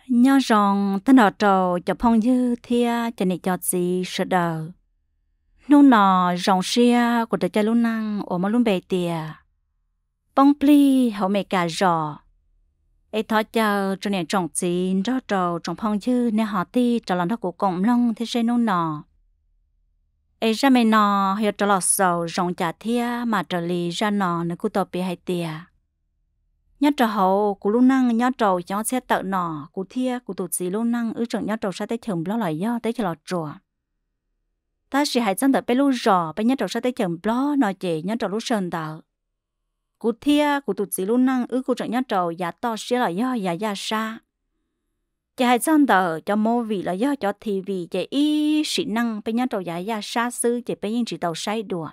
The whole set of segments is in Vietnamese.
nhớ rằng tên ở trầu cho phong dư thia cho nên cho gì sợ đờ nô nọ rong xia của đời cha luôn năng ở mà luôn bề tiề bông pli hậu mẹ cả rò ấy thọ chờ cho nên trồng gì cho trầu trồng phong dư nên họ ti cho lần đó của cộng long thế sẽ nô nọ ấy ra mẹ nọ hiểu cho lọt sầu rong trả thia mà trở lì ra nọ nữa cô tập bị hay tiề nhớ trò hậu của lúc năng nhớ trầu cho xe tự nọ của thia của tụt gì lúc năng ư chẳng nhớ trầu sao tới chừng lo lại do tới cho lọt chùa ta chỉ hãy chân tự bé lúc rò bé nhớ trầu sao tới chừng lo nói chị nhớ trầu lúc sơn tờ của thia của tụt gì lúc năng ư của chẳng nhớ trầu giá to xía là do giá xa chị hãy chân tờ cho mô vị là do cho thì vì chị y sĩ năng bé nhớ trầu giá xa sư chị bé nhưng chỉ tàu say đùa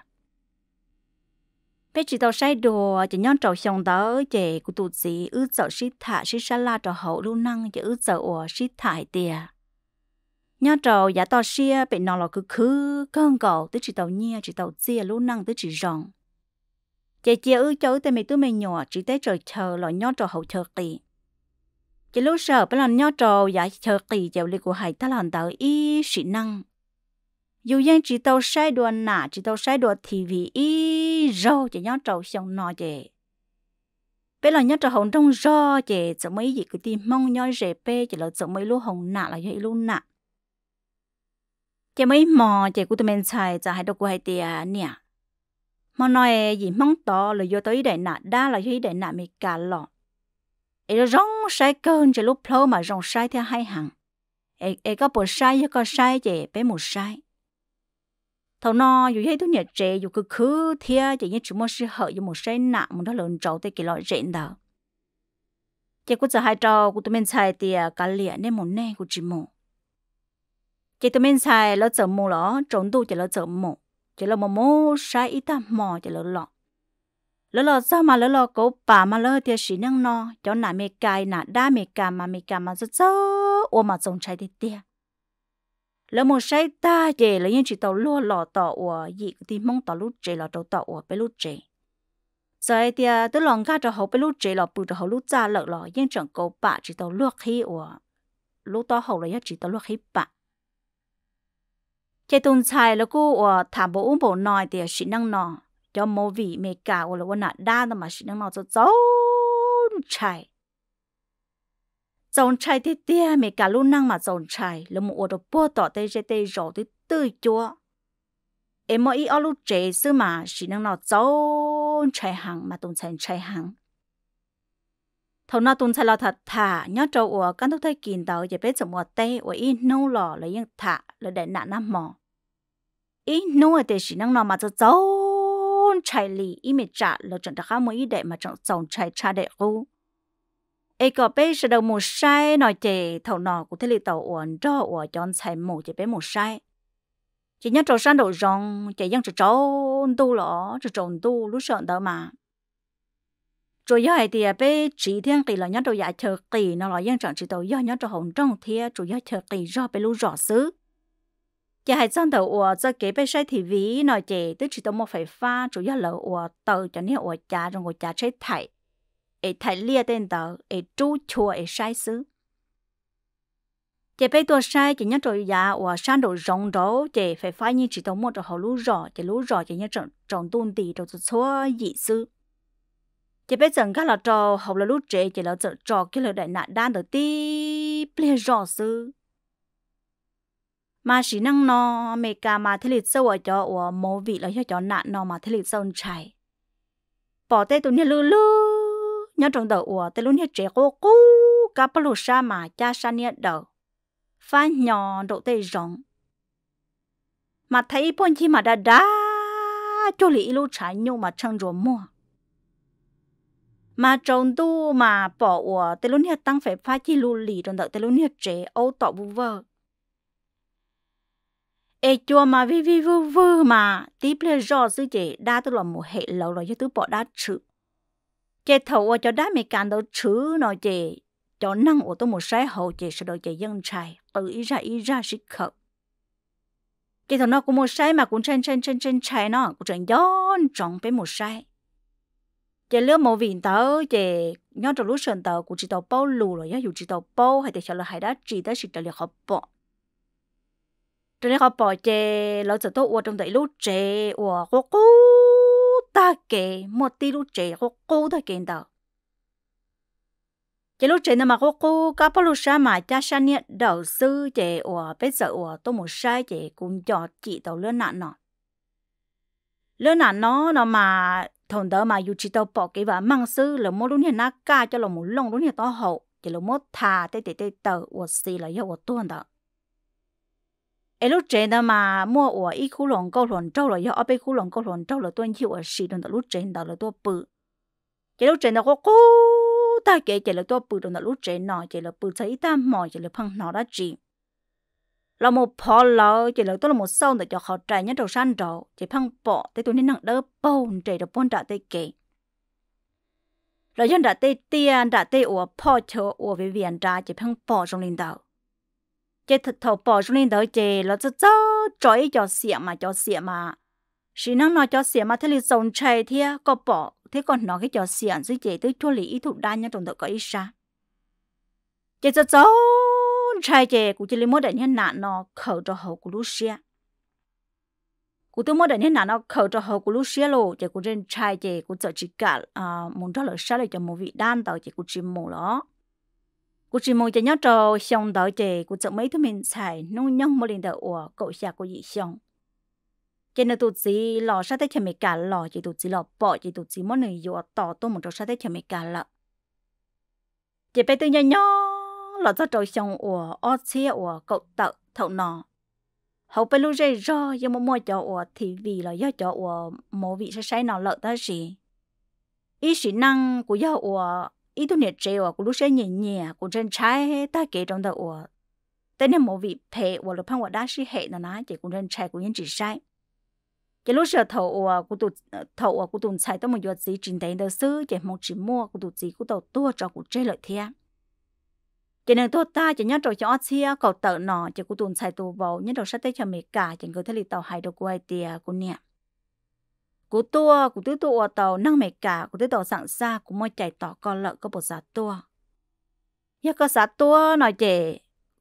bé chỉ tao say đồ chỉ nhon trầu xong đó chị của tụt gì ư sợ xít thả xít xa la trầu hậu luôn năng chỉ ư sợ ủa xít thải tiề nhon trầu giá to xia bị nọ là cứ cơn cầu tới chỉ tao nhia chỉ tao chia luôn năng tới chỉ rong chị chia ư cho tới mấy tôi nhỏ chỉ tới trời chờ là nhon trầu hậu chờ kỳ chỉ lúc sợ bé lần nhon trầu giá chờ kỳ chèo li của hải ta lần tới y xí năng dù dân chỉ tao sai đồ nạ chỉ tao sai đồ thì vì ý rau chỉ nhớ trâu xong nọ chị bây giờ nhớ trâu hồng trong rau chị sợ mấy gì cứ tìm mong nhớ rể pe chỉ là sợ mấy lúa hồng nạ là vậy luôn nạ chị mấy mò chị của tụi mình xài giờ hai đứa của hai tia nè mà nói gì mong to là vô tới đại nạ đa là vô đại nạ mày cả lọ ấy là rong sai cơn chỉ lúc lâu mà rong sai theo hai hàng ấy có bộ sai có sai chị bé một sai thầu nọ dù hay tôi nhớ trẻ dù cứ thia chỉ như chúng mình sẽ hở dù một sai nặng một đó lớn trâu tới cái loại rện đó chỉ có giờ hai trâu của tụi mình xài thì cả liền nên một nè của chị mù chỉ tụi mình xài nó chở mù đó trốn tu chỉ nó chở mù chỉ là một mù sai ít ta mò chỉ là lọ sao mà lọ cố bà mà lọ thì xí năng nọ cho nãy mẹ cài nãy đa mẹ cà mà rất ôm mà trồng trái thì tia lỡ một sai ta về là những chỉ tàu lúa lọ tàu của gì thì mong tàu lúa trẻ là tàu tàu của bé lúa trẻ rồi thì tôi lòng cá cho họ bé lúa trẻ là bự cho họ lúa già lợ lọ những chẳng cầu bạ chỉ tàu lúa khí của lúa to hậu là chỉ tàu lúa khí bạ cái tuần xài là cô của thảm bộ nói thì sĩ năng nọ cho mô vị mẹ cả của là quân nạn đa mà sĩ năng nọ cho dấu chạy dòng chai thế tia mẹ cả luôn năng mà dòng chai là một đồ bò tỏ tê tê rồi tới tươi chúa em mới ở lúc trẻ xưa mà chỉ năng nó dòng chai hàng mà tồn thành chai hàng thầu nó tồn thành là thật thà nhớ trâu của căn thức thay kín đầu chỉ biết một tê ở ít nô lò là những thà là để nạn nam mò ít nô thì chỉ năng nó mà cho dòng chai lì ít mẹ trả là chẳng được khám mới để mà chọn dòng chai cha để u ấy có bé sẽ đầu một sai nói chị thầu nọ của thế li tàu uốn cho uốn chọn xài một chỉ bé một sai chỉ nhớ trâu san đầu rong chỉ nhớ trâu tu lỏ trâu tu lúc sợ đó mà rồi giờ thì bé chỉ thiên kỳ là nhớ trâu giải chờ kỳ nó là nhớ chọn chỉ tàu nhớ trâu hồng trong thia rồi nhớ chờ kỳ do bé lúc rõ xứ chỉ hai san đầu uốn cho kế bé sai thì ví nói chị tức chỉ tàu một phải pha rồi nhớ lỡ uốn tàu cho nên uốn trà rồi ngồi trà chế thảy ấy thay lia tên tờ ấy chú chùa ấy sai xứ chị bé tôi sai chỉ nhớ rồi ya và san đồ rong đó chị phải phái như chỉ tao mua cho họ lú rò chị nhớ trồng tuôn tì rồi số dị xứ chị bé chẳng các là trò học là lú trẻ chị là trò cái lời đại nạn đan đầu tí ple rò xứ mà chỉ năng nó mẹ cả mà thế lịch sâu ở cho và mồ vị là cho nạn nó mà thế lịch sâu chảy bỏ tay tụi nhớ lư nhớ trong đầu của tên lúc nhớ trẻ cô cá balo sa mà cha sa nhớ đầu phá nhỏ độ tê rộng mà thấy bọn chi mà đã cho lý lu trái nhung mà trăng rồi mua mà trong tu mà bỏ của tên lúc nhớ tăng phải phá chi lu lì trong đầu tên lúc nhớ trẻ âu tọ vu vơ ê chua mà vi vu mà tiếp lên rõ sư chị đa tôi là một hệ lâu rồi cho tôi bỏ đá chữ chị thầu cho đá mẹ càng đâu chữ nói chị cho năng của tôi một sai hậu chị sẽ đòi chị dân trai từ ý ra sĩ khẩu chị thầu nó cũng một sai mà cũng trên trai nó cũng trên gió trọng với một sai chỉ lứa một vị tao chỉ nhớ trong lúc sơn tao cũng chỉ tao bao lù rồi dù chỉ tao bao hay để cho là hay đã chỉ tới chỉ để họ bỏ cho nên họ bỏ chỉ lão giờ tôi trong đấy lúc chỉ cô ta kể một tí lúc chỉ cô ta kể tao chỉ lúc chỉ mà cô các bao lúc sáng mà cha sáng nhẹ đầu sư chỉ bây giờ tôi một sai chỉ cũng cho chị tao lứa nạn nó mà thằng đó mà dù chỉ tao bỏ cái và mang sư là mỗi lúc này nó ca cho là một lông lúc này tao hậu chỉ là một thà tê tờ xì là do tuần đó ấy lúc trên đó mà mua ít khu lồng câu lồng trâu là do ở bên khu lồng câu lồng trâu là tuần chịu ở xì đó lúc trên đó là tôi bự chỉ lúc trên đó có ta kể chỉ là tôi bự đó lúc trên nọ chỉ là bự thấy ta mỏi chỉ là phăng nó đã chỉ là một phò lỡ chỉ là tôi là một sâu để cho họ trái nhất đầu san đầu chỉ phăng bỏ tới tôi nên nặng đỡ bông chạy được bốn đã tê kể là dân đã tê tiền đã tê phò chờ về viện ra chỉ phăng bỏ trong linh đạo chỉ thật thầu bỏ trong linh đạo chỉ là cho trói cho xỉa mà chỉ năng nói cho xỉa mà thế là sống chạy thì có bỏ thế còn nó cái cho xỉa dưới chỉ tới cho lý thủ đa nhất trong đó có ý sao chỉ cho trai chị cũng chỉ lấy mỗi đại nhân nạn nó khẩu cho hậu của Lucia, cũng tôi mỗi đại nhân nạn nó khẩu cho hậu của Lucia luôn, chị cũng trên trai chị cũng sợ chỉ cả muốn cho lời sai lại cho một vị đan tàu chị cũng chỉ mù đó, cũng chỉ mù cho nhớ trò xong tàu chị cũng sợ mấy thứ mình xài nông nhông một lần đầu cậu xa của dị xong, cho nên tụi chị lò sát tới cho mấy cả lò chị tụi chị lò bỏ chị tụi chị mỗi người vô tỏ tôi một trò sát tới cho mấy cả lợ, chị bé tôi nhỏ là cho trâu xong ở xe cậu tự thậu nọ hậu bên lúc dây ro nhưng mà mua cho thì vì là do cho một vị sai nào lợn ta gì ý sĩ năng của do ý tôi nhiệt treo của lúc nhẹ nhẹ của trên trái ta kể trong đầu tên là một vị phê là phăng đá sĩ hệ nó chỉ của trên trái của những chỉ sai cái lúc giờ thậu của tụi sai tôi một vật gì trình đến đầu sư chỉ một chỉ mua của tụi gì của tàu tua cho của chơi lợi thiệt cho nên tôi ta chỉ nhớ rồi cho chia cầu tự nọ chỉ của tuần xài tù vào nhớ rồi sát tới cho mấy cả chỉ người thấy li tàu hai đầu của ai tiề của nè của tứ tua tàu năng mấy cả của tứ tàu sẵn xa của mỗi chạy tỏ con lợn có một giá tua giờ có giá tua nói chỉ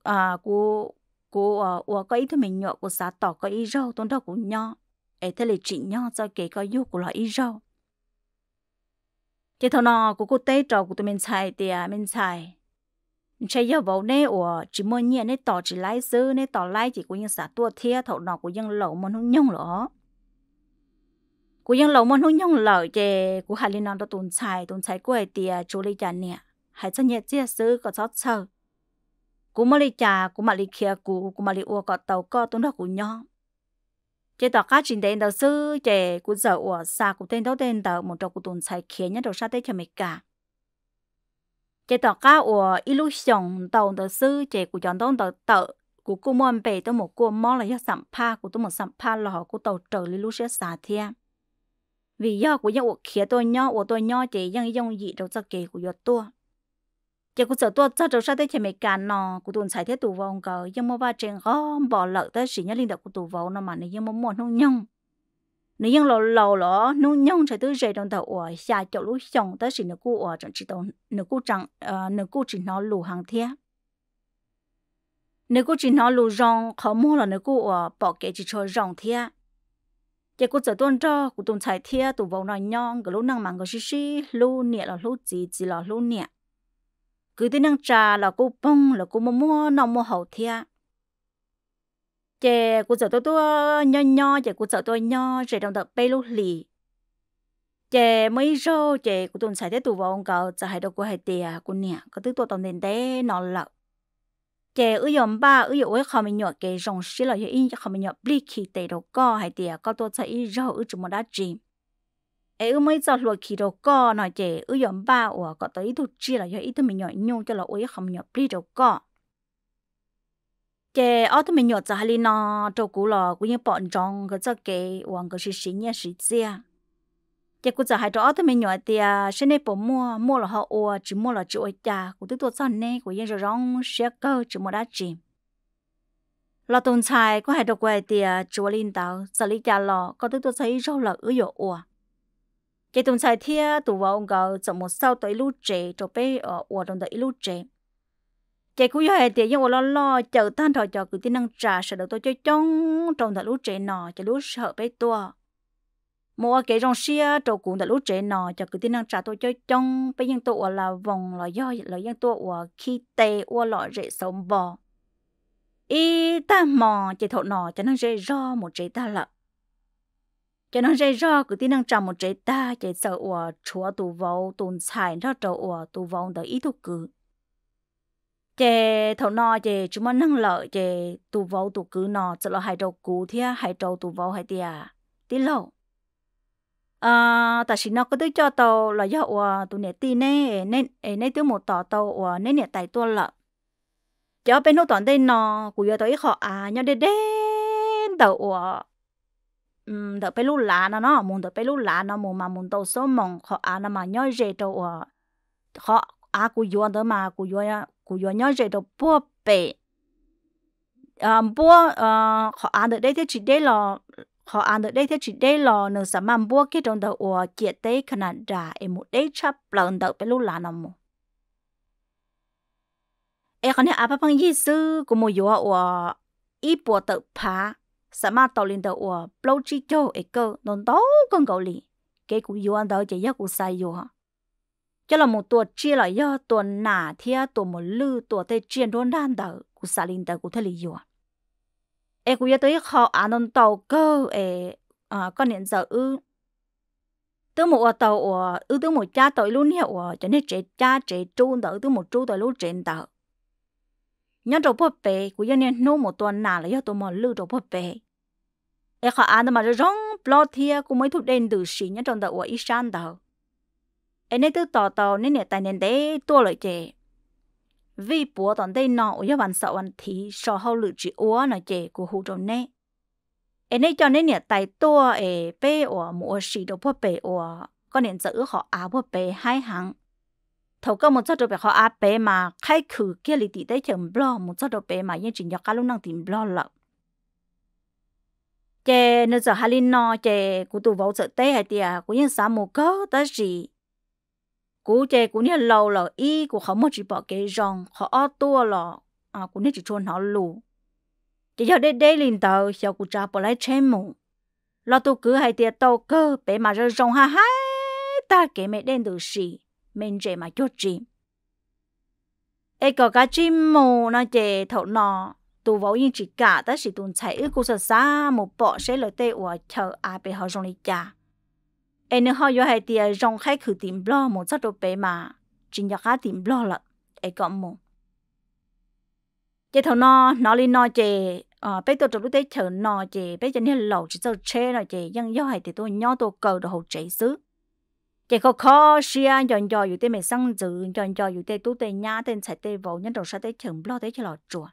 của có ý thứ mình nhọ của giá tỏ có ý rau tôn đó của nho ấy thế là chỉ nho cho kể có yêu của loại ý rau chỉ thằng nọ của cô tây trâu của tụi mình xài tiề mình xài chạy giờ vào nè chỉ mua nhẹ nè tỏ chỉ lái sư nè tỏ lái chỉ của những xã tua thia thầu nọ của những lẩu món hung nhung lỡ của những lẩu món hung nhung lỡ chè của hai linh non đó tuần xài của ai tiề chú lý trà nè hai chân nhẹ chia sư có chót sờ của mà lý trà của mà lý kia của mà lý có tàu có tuần đó của nhau chè tỏ cá trình đến đầu sư chè của giờ xa của tên đầu một trò của tuần xài kia nhất đầu sát tới cho mấy cả chế tỏ cá illusion tàu tờ sư chế của chọn tàu tờ của cô mòn bể tới một cô món là do sắm pa của tôi một sắm pa là họ của tàu trở lý lúc sẽ xả thia vì do của những khía tôi nhỏ chế dân dùng gì đâu cho kể của tôi chế của sợ tôi cho đâu sao tới chế mấy cán nọ của tôi xài thế tù vong cờ nhưng mà ba trên gom bỏ lợn tới chỉ nhớ linh đạo của tù vong nó mà này nhưng mà muốn không nhung nếu như lâu lỏ nung nhung sẽ tới dậy trong tàu xa chỗ lúa xong tới chỉ nửa cú chẳng chỉ tàu nửa cú chỉ nó lù hàng thế nửa cú chỉ nó lù rong khó mua là nửa cú bỏ kệ chỉ cho rong thế chỉ cú giờ tuần cho cú tuần xài thế tụ vào nó nhong cái lúa năng mảng cái xí lúa nhẹ là lúa chỉ là lúa nhẹ cứ tới năng trà là cú bông là cú mua nó mua hậu thế chè của sợ tôi nho chè của sợ tôi nho chè trong tập bay lúc lì chè mấy rau chè của tôi xài thế tủ vào ông cậuจะให้ดอกกูให้เตียกูเนี่ยก็ตื้อตัวตอนเด่นเด้นอนหลับchè yom ba ơiเขาไม่หยอดเกยงสิเราอย่างเขาไม่หยอดบลิขี้เตะดอกก็ให้เตียก็ตัวใช้ราจุดมาได้จีไม่จะหลวดขี้ดอกก็หน่อยเจยมบ้าก็ตัวตัวจีเราอย่างตัวไม่หยอดยุ่งจะเราเขาไม่หยอดบลิดอกก็chế ở tụi mình nhớ cho hai nó trâu cũ lò cũng như bọn trong cái cho cái uống cái xí nhẹ xí chia chế cũng cho hai trâu ở tụi mình nhớ thì xin này bỏ mua là họ chỉ mua là chịu cha cũng tự tôi xong này cũng như rồi rong xe cơ chỉ mua đá chìm là tuần sai có hai trâu quay thì chùa linh tàu xử lý cha lò có tự tôi thấy rau là ứ dụ cái tuần sai thia tụ vào ông gạo chậm một sau tới lúc trẻ cho bé ở trong tới lúc trẻ cái cú giờ thì nhưng mà lo chờ tan thôi cho cứ tin năng trả sợ được tôi chơi trong trong tới lúc trẻ nọ cho lúc sợ bé tua mua cái rong xia trâu cũng tới lúc trẻ nọ cho cứ tin năng trả tôi chơi trong bé nhưng tôi là vòng là do là nhưng tôi khi tê là rễ sống bò ý ta mò chỉ thọ nọ cho nó rễ ro một trái ta lợ cho nó rễ ro cứ tin năng trả một trái ta chỉ sợ chúa tù vào tồn xài ra trâu tù vào tới ý thức cứ chè thầu nọ chè chúng mình năng lợi chè tù vào tù cứ nọ chỉ là hai trâu cú thia hai trâu tù vào hai tia tí lâu tại nó có tới cho tàu là do tụ nè tin nè nên tới một tàu tàu nên nè tại tua lợ cho bên nó toàn đây nó của giờ tới họ nhau đến tàu tàu bên lú lá nó muốn tàu bên lú lá nó muốn mà muốn tàu số mong họ nó mà nhau dễ tàu họ của giờ đó mà của giờ nhau dễ tàu bua bể bua họ được đây thì chỉ đây là họ ăn được đây thì chỉ đây là nửa sản phẩm bua cái trong đầu chia tế khả năng ra em một đấy chấp lần đầu bên lúc là nào mà em còn nhớ bằng ý sư của một yếu ít bua tự phá sản phẩm tàu lên đầu bao chi cho em cơ non tàu con gấu lì cái của yếu ăn đầu chỉ yếu của sai yếu cho là một tuần chia là do tuần nà thia tuần một lư tuần tây chuyên đôn đan đầu của sai lên đầu của thế lý yếu em cũng nhớ tới họ ăn tàu cơ con điện giờ từ một tàu từ một cha tàu luôn hiệu cho nên chế tru tàu từ một tru tàu luôn trên tàu nhớ đồ bắp bể cũng nhớ nên nô một tuần nào là do tàu một lư đồ bắp bể em họ ăn mà rồi rong lo thia cũng mấy thuộc đèn từ xí nhớ trong tàu ít san tàu em nên từ tàu nên nè tài nên để tua lại chế vì bố tận đây nọ ở văn sợ văn thì so hậu lự chỉ uống là chế của hủ trộn nè em nên cho nên nè tại tua bé ở mua xì đồ bắp bể ở con nên giữ họ bắp bể hai hàng thầu có một số đồ bể họ bể mà khai khử kia lì tị tới chừng blo một số đồ bể mà những chuyện nhọc cá lúc năng tìm blo lợ chế nếu giờ hai nọ chế của tụ vào sợ tê hay tiệt của những xã một có tới gì cú chế cú nhớ lâu là ý của họ mới chỉ bỏ cái rong họ ở tua là cú nhớ chỉ chôn họ lù chỉ cho đây liền tàu cho cú trả bỏ lại trên mù lo tu cứ hay tiệt tàu cơ bé mà rồi rong ha ta cái mẹ đen từ xì mình chế mà cho chim ấy có cái chim mù nó chế thầu nọ tu vào những chỉ cả ta chỉ tuần chạy ư cú sợ xa một bỏ sẽ lời tê của chờ bé họ rong đi cha em nếu họ vô hay thì rong khách khử tìm blo một số đồ bé mà chính nhắc cá tìm blo là em còn một cái thằng nó lên nó chè bé tôi lúc đấy chờ nó chè bé cho nên lẩu chỉ cho chê rồi chè nhưng vô hay thì tôi nhớ tôi cầu đồ hậu chế xứ chè khó xia chọn choอยู่ mày sang dự chọn choอยู่ tu tê nhá tên chạy tê vào nhân đầu sao tê chờ blo tê cho lọt chùa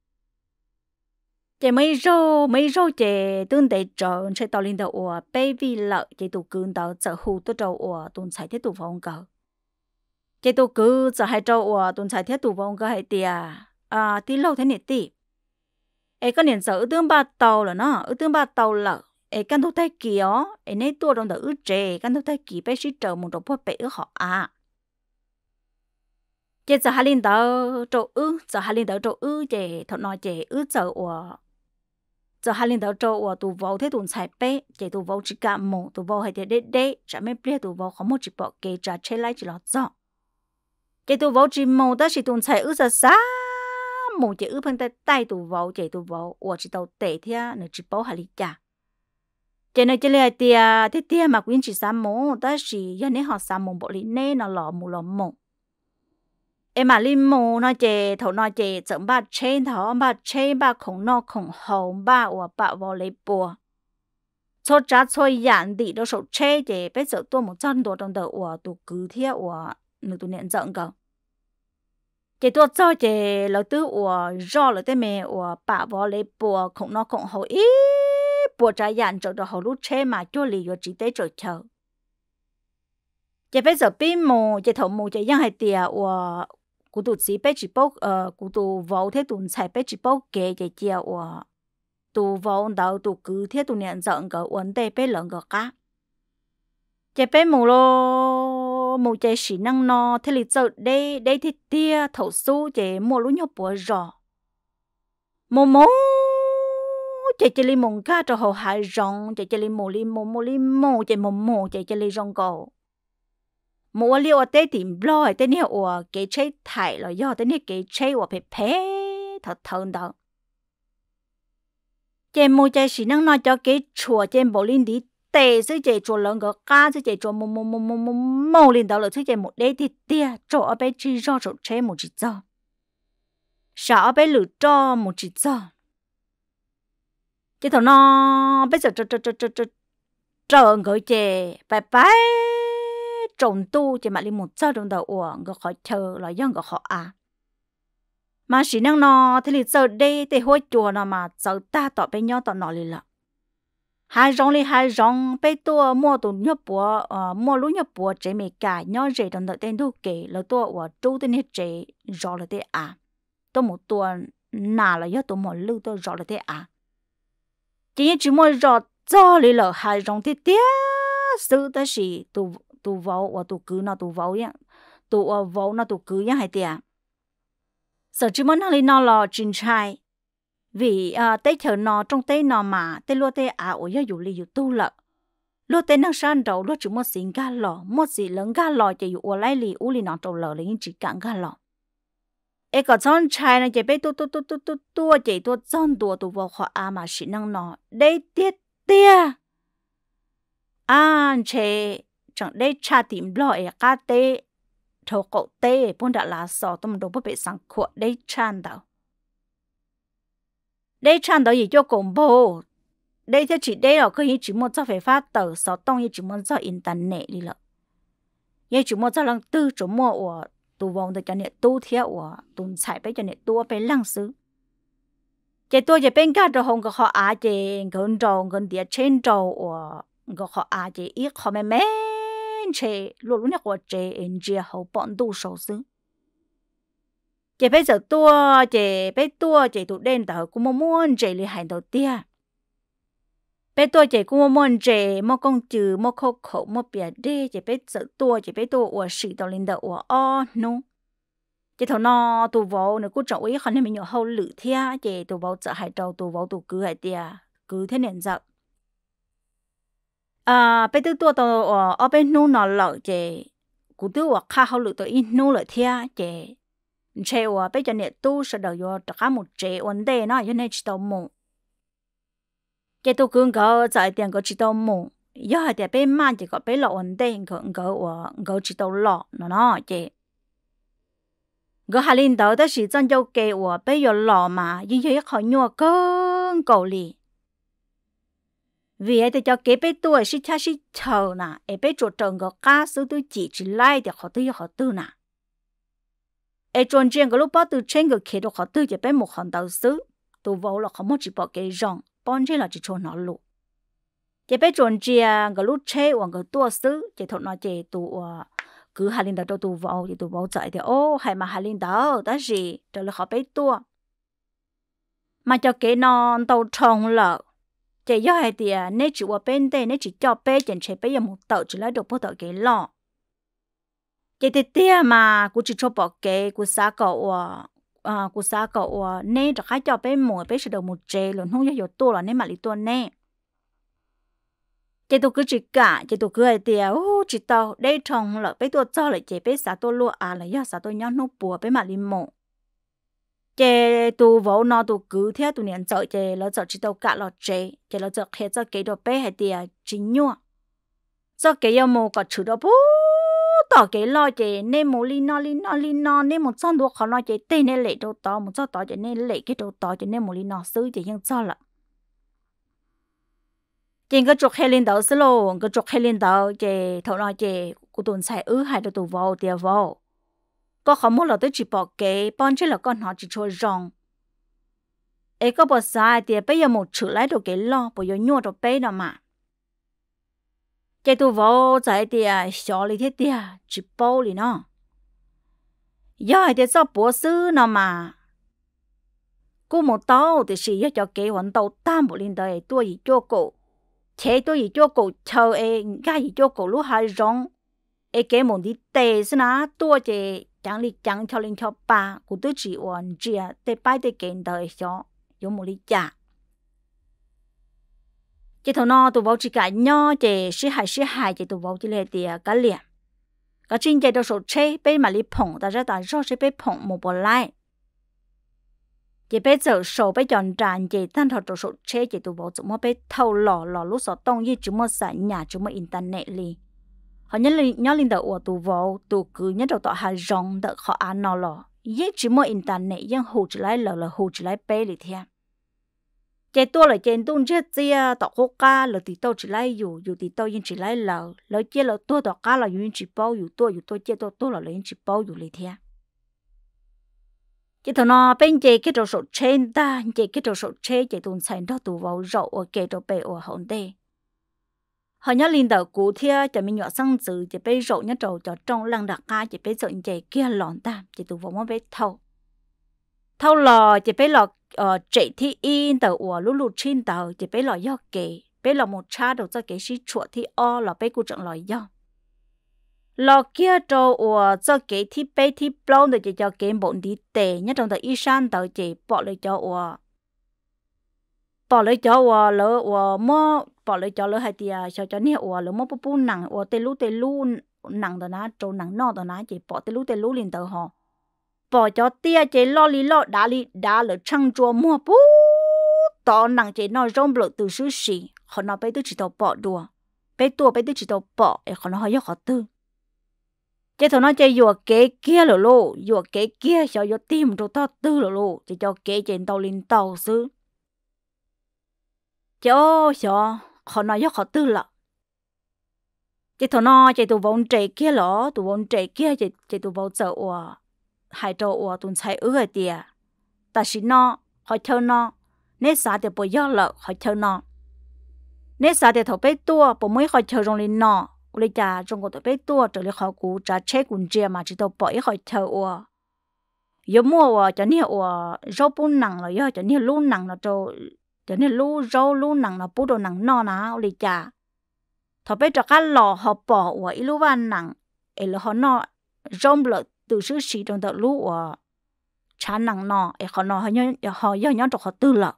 chị mấy rô chị tương để chờ chơi tàu lên đầu baby lợ chị tụ cứng tàu chờ hù tôi trâu tuần chạy thiết tụ vòng cờ chị tụ cứ chờ hai trâu tuần chạy thiết tụ vòng cờ hay tiề tí lâu thế này tí ấy có niệm giờ tương ba tàu là nó tương ba tàu lợ ấy căn thu tay kia ấy nấy tua trong đầu trẻ căn thu tay kia bé sĩ chờ một đồ bóp bể họ chị giờ hai lên đầu trâu giờ hai lên đầu trâu chị thọ nói chị giờ hai linh đầu trâu tụ vào thế tuần xài bé chỉ tụ vào chỉ cả một tụ vào hay để để chả mấy bé tụ vào không một chỉ bỏ kê trả chơi lại chỉ lọt gió chỉ tụ vào chỉ một đó chỉ tuần xài giờ xa một chỉ phân tay tụ vào chỉ tụ vào chỉ tàu tệ thế nữa chỉ bảo hai linh trả chỉ này chỉ là tia mà quyến chỉ xăm một đó chỉ do nếu họ xăm một bộ lý nè nó lọ một em mà lim mù nó chè thầu nó chè chậm ba trên ba khổng nó khổng hậu ba bạ vào lấy bùa cho trả cho yản đi đó sầu chè chè bây giờ tôi một trăm đô trong đầu tụ cứ thế nửa tụ niệm giận cơ chè tôi cho chè là tứ do là thế mẹ bạ vào lấy bùa khổng nó khổng hậu ý bùa trả yản cho đó hậu lúc chè mà cho lì rồi chỉ tế rồi chờ chè bây giờ pin mù chè thầu mù chè yang hay tiề cú tụ chỉ bé chỉ bốc cú tụ vào thế tụ chạy bé chỉ bốc kề chỉ chiều tụ vào đầu tụ cứ thế tụ nhận giận cái vấn đề bé lớn cái cá chế bé mù lo mù chế xí năng nó thế li giờ đây đây thì tia thầu su chế mua lúa nhau bùa rò mù mù chế li mùng cá cho hồ hải rong chế li mù li mù chế mù chế li rong cầu mù liu ở tây tìm lo tây nè ở cái chế thải rồi do tây nè cái chế ở phê thật thơm đó chế mù chế xí năng nó cho cái chùa chế bộ linh đi tệ sư chế chùa lớn cái cá sư chế chùa mù linh đó là sư chế một đấy thì tia chỗ ở bên chỉ do chỗ chế một chỉ do sợ ở bên lửa cho một chỉ do chế thằng nó bây giờ chờ người chế bye trồng tu chế mà linh một giờ trong đầu của người họ chờ là do người họ à mà chỉ năng nó thì lịch giờ đây thì hối chùa nó mà giờ ta tỏ bên nhau tỏ nó liền là hai rong bây tua mua tụ nhấp bùa mua lúa nhấp bùa chế mì cà nhau rể trong đợt tên thu kể là tua của chú tên hết chế rõ là thế à tôi một tuần nào là do tôi một lưu tôi rõ là thế à chỉ mua rõ cho lý là hai rong thì tiếc sự ta chỉ tụ vào và tụ cứ nó tụ vào vậy tụ vào nó tụ cứ vậy hay tiếc sợ chỉ muốn nói nó là chính trai vì tết thở nó trong tết nó mà tết lúa tết ở dù li dù tu lợ lúa tết nó sang đầu lúa chỉ một xin gà lò một gì lớn gà lò chỉ ở lại li u li nó trâu lợ li chỉ cạn gà lò ấy có chọn trai nó chỉ biết tu chỉ tu chọn tu vào họ mà xin năng nó đây tiết tia chế chẳng đây cha tìm lo ấy cá tê thầu cậu tê bốn đã là sò tôm đồ bắp bể sang khuất đây chan đâu đây chan đâu gì cho cùng bố đây thì chỉ đây là cái chỉ muốn cho phải phát tờ sò tông chỉ muốn cho internet đi lợ vậy chỉ muốn cho lần tư chỉ mua ở tụ vòng để cho net tu theo ở tụ xài bây cho net tu phải lăng xứ cái tôi chỉ bên cả rồi hồng cái họ chỉ gần trâu gần địa trên trâu ở cái họ chỉ ít họ mẹ chế luôn luôn nhắc chế anh chị hậu bọn tu sầu xứ chế bây giờ tua chế tụ đen tờ cũng muốn chế li hành đầu tiên bây tua chế cũng muốn chế mua công chữ mua khẩu mua bìa đê chế bây giờ tua ở sĩ tàu linh đầu ở nô chế thằng nó tụ vào nó cũng trọng ý khăn nên mình nhiều hậu lử thia chế tụ vào chợ hải trâu tụ vào tụ cứ hải tia cứ thế nên giờ bây giờ tua tàu ở bên nô nó lợ chế cụ tư ở khá hậu lử tàu in nô lợ thia chế chế ở bây giờ net tu sẽ đầu vô tất cả một chế vấn đề nó cho nên chỉ tàu mù chế tu cứ có tại tiền có chỉ tàu mù giờ hay để bên mang chỉ có bên lọ vấn đề có chỉ tàu lọ nó chế có hai linh đầu đó chỉ chân châu kề ở bây giờ lọ mà nhưng giờ họ nhua cơn cầu lì vì ấy thì cho kế bên tuổi sĩ cha sĩ chờ nè ở bên chỗ trần có cá số tôi chỉ lại để họ tư nè ấy tròn chuyện cái lúc bắt từ trên cái kia họ tư chỉ bên một hòn tàu xứ tụ vào là không một chỉ bỏ cái rong bọn trên là chỉ cho nó lụ chỉ bên tròn chuyện cái lúc chơi hoặc cái tua xứ chỉ thọ nó chỉ tụ cứ hai linh đầu tụ vào chạy thì ô hay mà hai linh đầu đó gì rồi là họ bên tua mà cho cái non tàu tròn lợ chỉ do hai thì nếu chỉ qua bên đây nếu chỉ cho bên chẳng chơi bây giờ một tàu chỉ lấy được một tàu cái lọ cái tia mà cô chỉ cho bỏ cái cô xả cậu nên cho khai cho bên mùa bên sẽ được một chế luôn không có tua là nên mà lý tua nè cái tôi cứ chỉ cả cái tôi cứ ai tia chỉ tao đây trồng là bên tua cho lại chế bên xả tua lúa là do xả tua nhau nấu bùa bên mà lý mộ cái tôi vỗ nó tôi cứ theo tôi nhận sợ cái nó sợ chỉ tao cả là chế cái nó sợ hết cho cái đồ bên hay tia chính nhua do cái yêu mồ có chữ đó bố tỏ cái lo chế nên một li no nên một son đuốc khó lo chế tên nên lệ đâu to một son to chế nên lệ cái đâu to chế nên một li no xứ chế nhưng cho là trên cái trục hay lên đầu xứ lô cái trục hay lên đầu chế thầu lo chế của tuần sai hai đồ tụ vào tiệt vào có khó muốn là tôi chỉ bỏ cái bọn chứ là con họ chỉ cho rong ấy có bỏ sai tiệt bây giờ một chữ lấy đồ cái lo bây giờ nhua đồ bé nào mà cái tụ vào tại thì xóa đi thế thì chỉ bao đi nó giờ thì sao bố sư nào mà cô một tàu thì chỉ cho cái hoàn tàu tam bộ linh đời tuổi cho cổ chế tôi gì cho cổ chờ cái gì cho cổ lúc hai rong cái món đi tệ xin á tua chế chẳng li chẳng cho linh cho ba của tôi chỉ hoàn chia tê bài tê kiện đời cho dùng một lý trả chế thằng nó tụi vào chỉ cả nhau chế sĩ hại chế tụi vào chỉ lấy tiền cái liền cái chuyện chế đâu số chế bây mà li phồng ta ra ta rõ sẽ bây phồng một bộ lại chế bây giờ số bây chọn tràn chế tan thọ đồ số chế chế tụi vào chúng mà bây thâu lò lúc số tông như chúng mà xài nhà chúng mà internet li họ nhớ linh đầu tụ vào tụ cứ nhớ đầu tọa hà rong đỡ họ ăn nó lò dễ chỉ mua internet nhưng hụt lại là hụt lại bé đi theo chạy tua là chạy tung chết chia tọa hô ca là tí tao chỉ lại dù tí tao nhưng chỉ lại lỡ chia là tua tọa ca là nhưng chỉ bao dù tôi chia tôi là lấy chỉ bao dù lấy theo cái thằng nó bên chạy cái đồ sổ trên ta chạy cái đồ sổ trên chạy tung thành đó tụ vào rậu ở cái đồ bể ở hòn đê họ nhớ linh đầu cũ thia cho mình nhỏ sang dự chỉ bây rộ nhớ trầu cho trong lăng đặc ca chỉ bây rộn chạy kia lòn ta chỉ tụ vòng bé thâu lò chỉ bây lò chạy thi in tàu ủa lú trên tàu chỉ bây lò do kề bây lò một cha đầu cho cái xí chuột thi o lò bây cụ trận lò do lò kia trầu ủa cho cái thi bây thi plon để chỉ cho cái bọn đi tè nhớ trong tàu y san tàu chỉ bỏ lại cho ủa lỡ mua bỏ lại cho lỡ hai tia cho nè lỡ mua bút nặng tê lú nặng đó ná trâu nặng no đó ná chỉ bỏ tê lú liền tờ họ bỏ cho tia chỉ lo đá lỡ trăng chua mua bút tỏ nặng chỉ nó rong bự từ xứ xì họ nó bây tôi chỉ tàu bỏ đùa bây tôi chỉ tàu bỏ họ nó hơi khó tư cái thằng nó chơi vừa kế kia lỗ vừa kế kia cho vừa tìm rồi to tư lỗ chỉ cho kế trên tàu liền tàu xứ cho họ nói họ tư lợ chị thằng nó chị tụ vốn trẻ kia lỏ tụ vốn trẻ kia chị tụ vốn sợ hai trâu tụ chạy ư tiệt ta chỉ nó họ chơi nó nếu sao thì bây giờ lợ họ chơi nó nếu sao thì thầu bé tua bộ mấy họ chơi trong linh nó lấy cha trong cái bé tua trở lại họ cũ trả chế quần chia mà chỉ tụ bỏ họ chơi giờ mua cho nên rau bún nặng rồi giờ cho nên luôn nặng là trâu cho nên lú nặng là bút đồ nặng no ná lấy cha thọ bé cho cá lò họ bỏ và ít lú van nặng là họ no rong lợ từ xứ xí trong tờ lú chả nặng no họ no họ nhớ cho họ tư lợ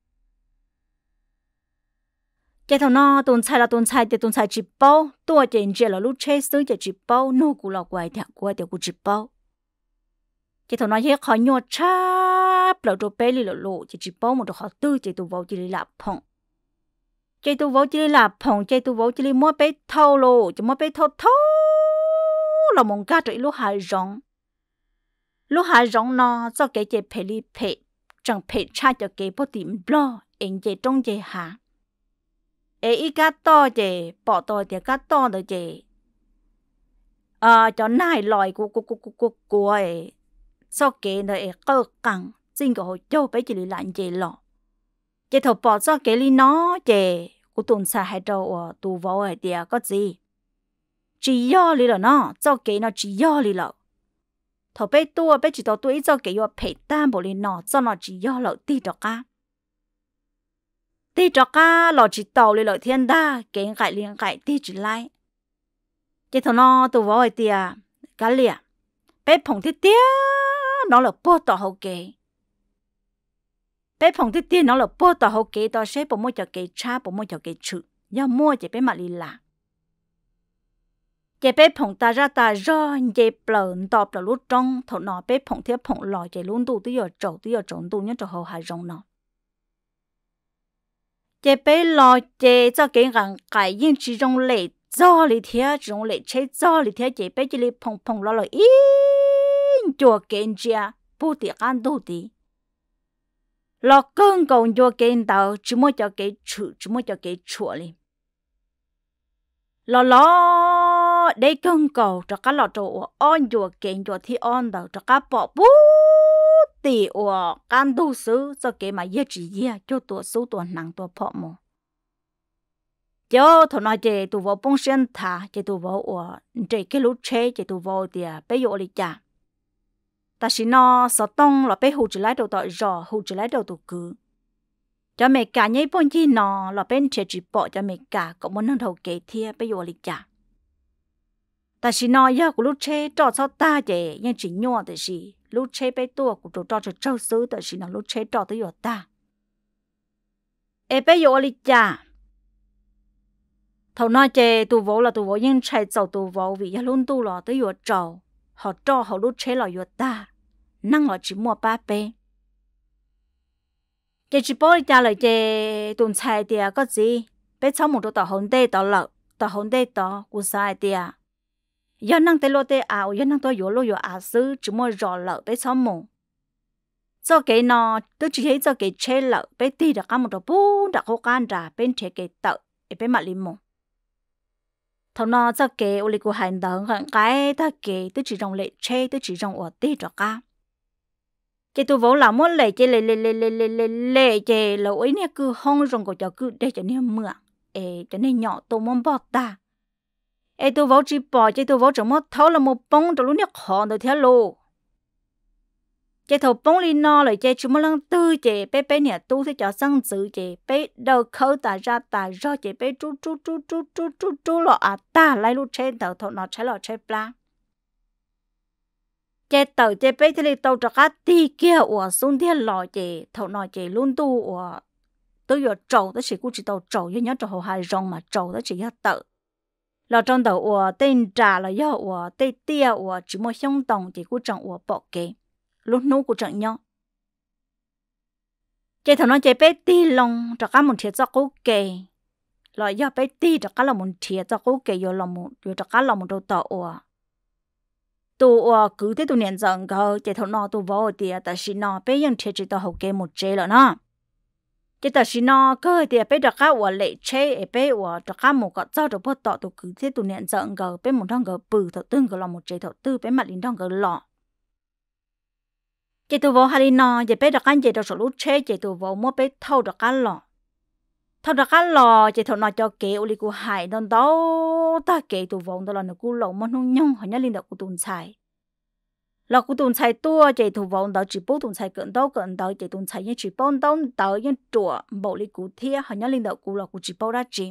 cái thằng nó tuần sai chỉ bao tua trên chỉ là lú chế xứ chỉ bao nô cú lọ quay theo cú chỉ bao cái thằng nó hết họ nhọ chắp lỡ đồ bé lộ chỉ bao một đồ họ tư chỉ tụ vào chỉ là phong chỉ tụ vào chỉ là phong chỉ tụ vào chỉ mua bé thâu lô chỉ mua bé thâu là mong cá trời lúc hai rong nó do cái chỉ phê chẳng phê cha cho cái bố tìm lo anh chỉ trong chỉ hà ấy cá to chỉ bỏ to thì cá to rồi chỉ cho nai lòi của ấy sau cái này cơ cẳng xin cái hồi châu bé chỉ làm gì lọ chỉ thầu bỏ sau cái li nó chỉ của tuần xa hai trâu tù vào ở địa có gì chỉ do li là nó sau cái nó chỉ do li lọ thầu bé tua bé chỉ tàu tuổi sau cái yo phải tam bộ li nó sau nó chỉ do lọ ti trọ cá lọ chỉ tàu li lọ thiên đa cái liền gãi ti chỉ lại chỉ thầu nó tù vào ở địa cá liền bé phồng thiết tía nó là bố tỏ hậu kế bé phồng thiết tía nó là bố tỏ hậu kế tỏ sẽ bộ môi cho kế cha bộ môi cho kế chữ do mua chỉ bé mà đi là chỉ bé phồng ta ra chỉ plợn tọp là lúc trong thầu nó bé phồng thiết phồng lò chỉ luôn tu tới giờ trộn tu nhớ cho hậu hai rong nó chỉ bé lò chỉ cho cái ngàn cái yên chỉ trong lệ do lý thế trong lệ chế do lý thế chỉ bé chỉ lý phồng lo ý chùa kiến chia bù tiệc ăn đủ tí lọ cơn cầu chùa kiến tàu chỉ mua cho cái chữ chỉ mua cho cái chùa đi lọ đây cơn cầu cho các lọ trộn on chùa kiến chùa thi on tàu cho các bỏ bù tiệc ăn đủ xứ cho cái mà dễ chỉ dễ cho tuổi số tuổi nặng tuổi phọ mồ cho thằng nói chị tụ vào bông sen thả chị tụ vào chị cái lúa chế chị tụ vào thì bây giờ đi chả ta chỉ nó sợ tông là bé hụt chỉ lấy đầu tỏi giò hụt chỉ lấy đầu tụ cứ cho mẹ cả nhảy bông chi nọ là bên trẻ chỉ bỏ cho mẹ cả cũng muốn nâng đầu kế thia bây giờ lịch trả ta chỉ nói giờ của lúc chơi trò sao ta vậy nhưng chỉ nhỏ thì gì lúc chơi bé tua của trò trò trâu xứ ta chỉ nói lúc chơi trò tới giờ ta ê bây giờ lịch trả thầu nói chơi tụ vô là tụ vô nhưng chạy走tụ vô vì giờ luôn tụ là tới giờ trò họ trò họ lúc chơi là giờ ta năng là chỉ mua ba bé cái chỉ bỏ ra lời cái tuần chạy thì có gì bé cháu một đôi tàu hồn đê tàu hồn đê tàu của sai thì giờ năng tới lô tê ảo giờ năng tôi vô xứ chỉ mua rò lợ bé cháu một cho cái nó tôi chỉ thấy cho cái chế lợ bé ti được cả một đôi bún đặc hô can ra bên chế cái tợ bé mặt lim một thằng nó cho cái ô li của hành động cái ta cái tôi chỉ dùng lệ chế tôi chỉ dùng ở ti được cả cái tôi vốn là muốn lệ cái lệ cái lẩu ấy nè cứ hong rong của cho cứ để cho nên mượn cho nên nhỏ tôi muốn bỏ ta tôi vốn chỉ bỏ cái tôi vốn chỉ muốn tháo là một bông rồi lúc nè khó được theo lô cái thầu bông li no rồi cái chúng muốn tư cái bé nè tu thì cho sang chữ cái bé đầu khâu ta ra cái bé chú lọ ta lấy lúc trên đầu thầu nó trái lọ trái pla cái tàu cái bé thì tàu cho cá ti kia ở xuống thiên lò cái thầu nói cái luôn tu ở tới giờ trầu tới chỉ cũng chỉ tàu trầu với nhớ trầu hồ hai rong mà trầu tới chỉ là tàu lò trong tàu ở tên trà là do ở tên tia ở chỉ một xong đồng thì cũng chẳng ở bỏ cái lúc nô cũng chẳng nhau cái thầu nói cái bé ti long cho cá một thiệt cho cố kề là do bé ti cho cá là một thiệt cho cố kề rồi cho cá là một đầu tàu ở tụ cứ thế tụ niệm rằng cái thầu nó tụ vào thì ta xin nó béยังthiệt chỉ tàu học cái một chế rồi nó cái ta xin nó cái thì bé đặt cá ở lệ chế bé ở đặt cá một cái giao được bắt tụ cứ thế tụ niệm rằng cái bé một thằng cái bự thầu tương cái là một chế thầu tư bé mặt linh thằng cái lọ cái tụ vào hai nó cái bé đặt cá chế được số lúc chế cái tụ vào mua bé thâu đặt cá lọ cái thầu nó cho cái uli của hải đòn đó ta cái tụ vào đó là nó cú lẩu mà nó nhông họ nhớ linh được của tuần xài là của tuần xài tua cái tụ vào đó chỉ bố tuần xài cận đó cái tuần xài như chỉ bao đó đó như chùa bộ li của thia họ nhớ linh được của là của chỉ bao ra chỉ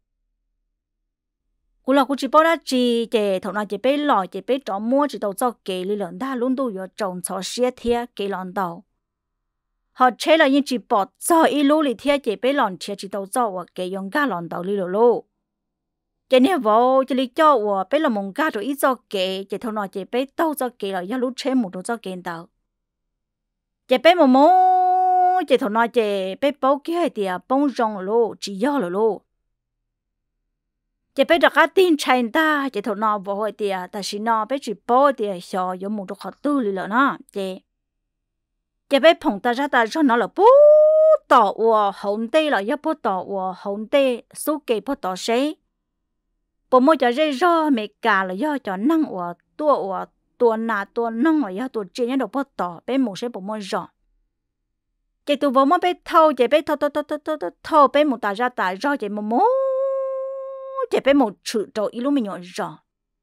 của là của chỉ bao ra chỉ cái thầu nó cái bé lọ cái bé trọ mua chỉ đầu cho cái li lần ta luôn tu yo trồng cho xía thia cái lần đầu họ chế là những chỉ bỏ cho ít lú li thia cái bé lần thia chỉ đầu cho cái dùng ga lần đầu li lô cái này vào chỉ li cho bé là mong ga rồi ít cho cái thầu nó cái bé đầu cho cái là do lú chế một đầu cho cái đầu cái bé mồ cái thầu nó cái bé bao cái thì bông rong lô chỉ do lô cái bé đặt cái tin chạy ta cái thầu nó vào thì ta xin nó bé chỉ bao thì sợ có một đồ khó tư li了nó cái bé phồng ta ra ta cho nó là bố tỏ của hồng tê là do bố tỏ của hồng tê số kỳ bố tỏ xế bố mua cho dây do mẹ cả là do cho năng của tua nà tua năng là do tua chuyện nhớ đồ bố tỏ bé một sẽ bố mua rõ cái tụ vô mua bé thâu cái bé thâu bé một ta ra ta rõ cái một cái bé một chữ đồ ít lúc mình nhỏ rõ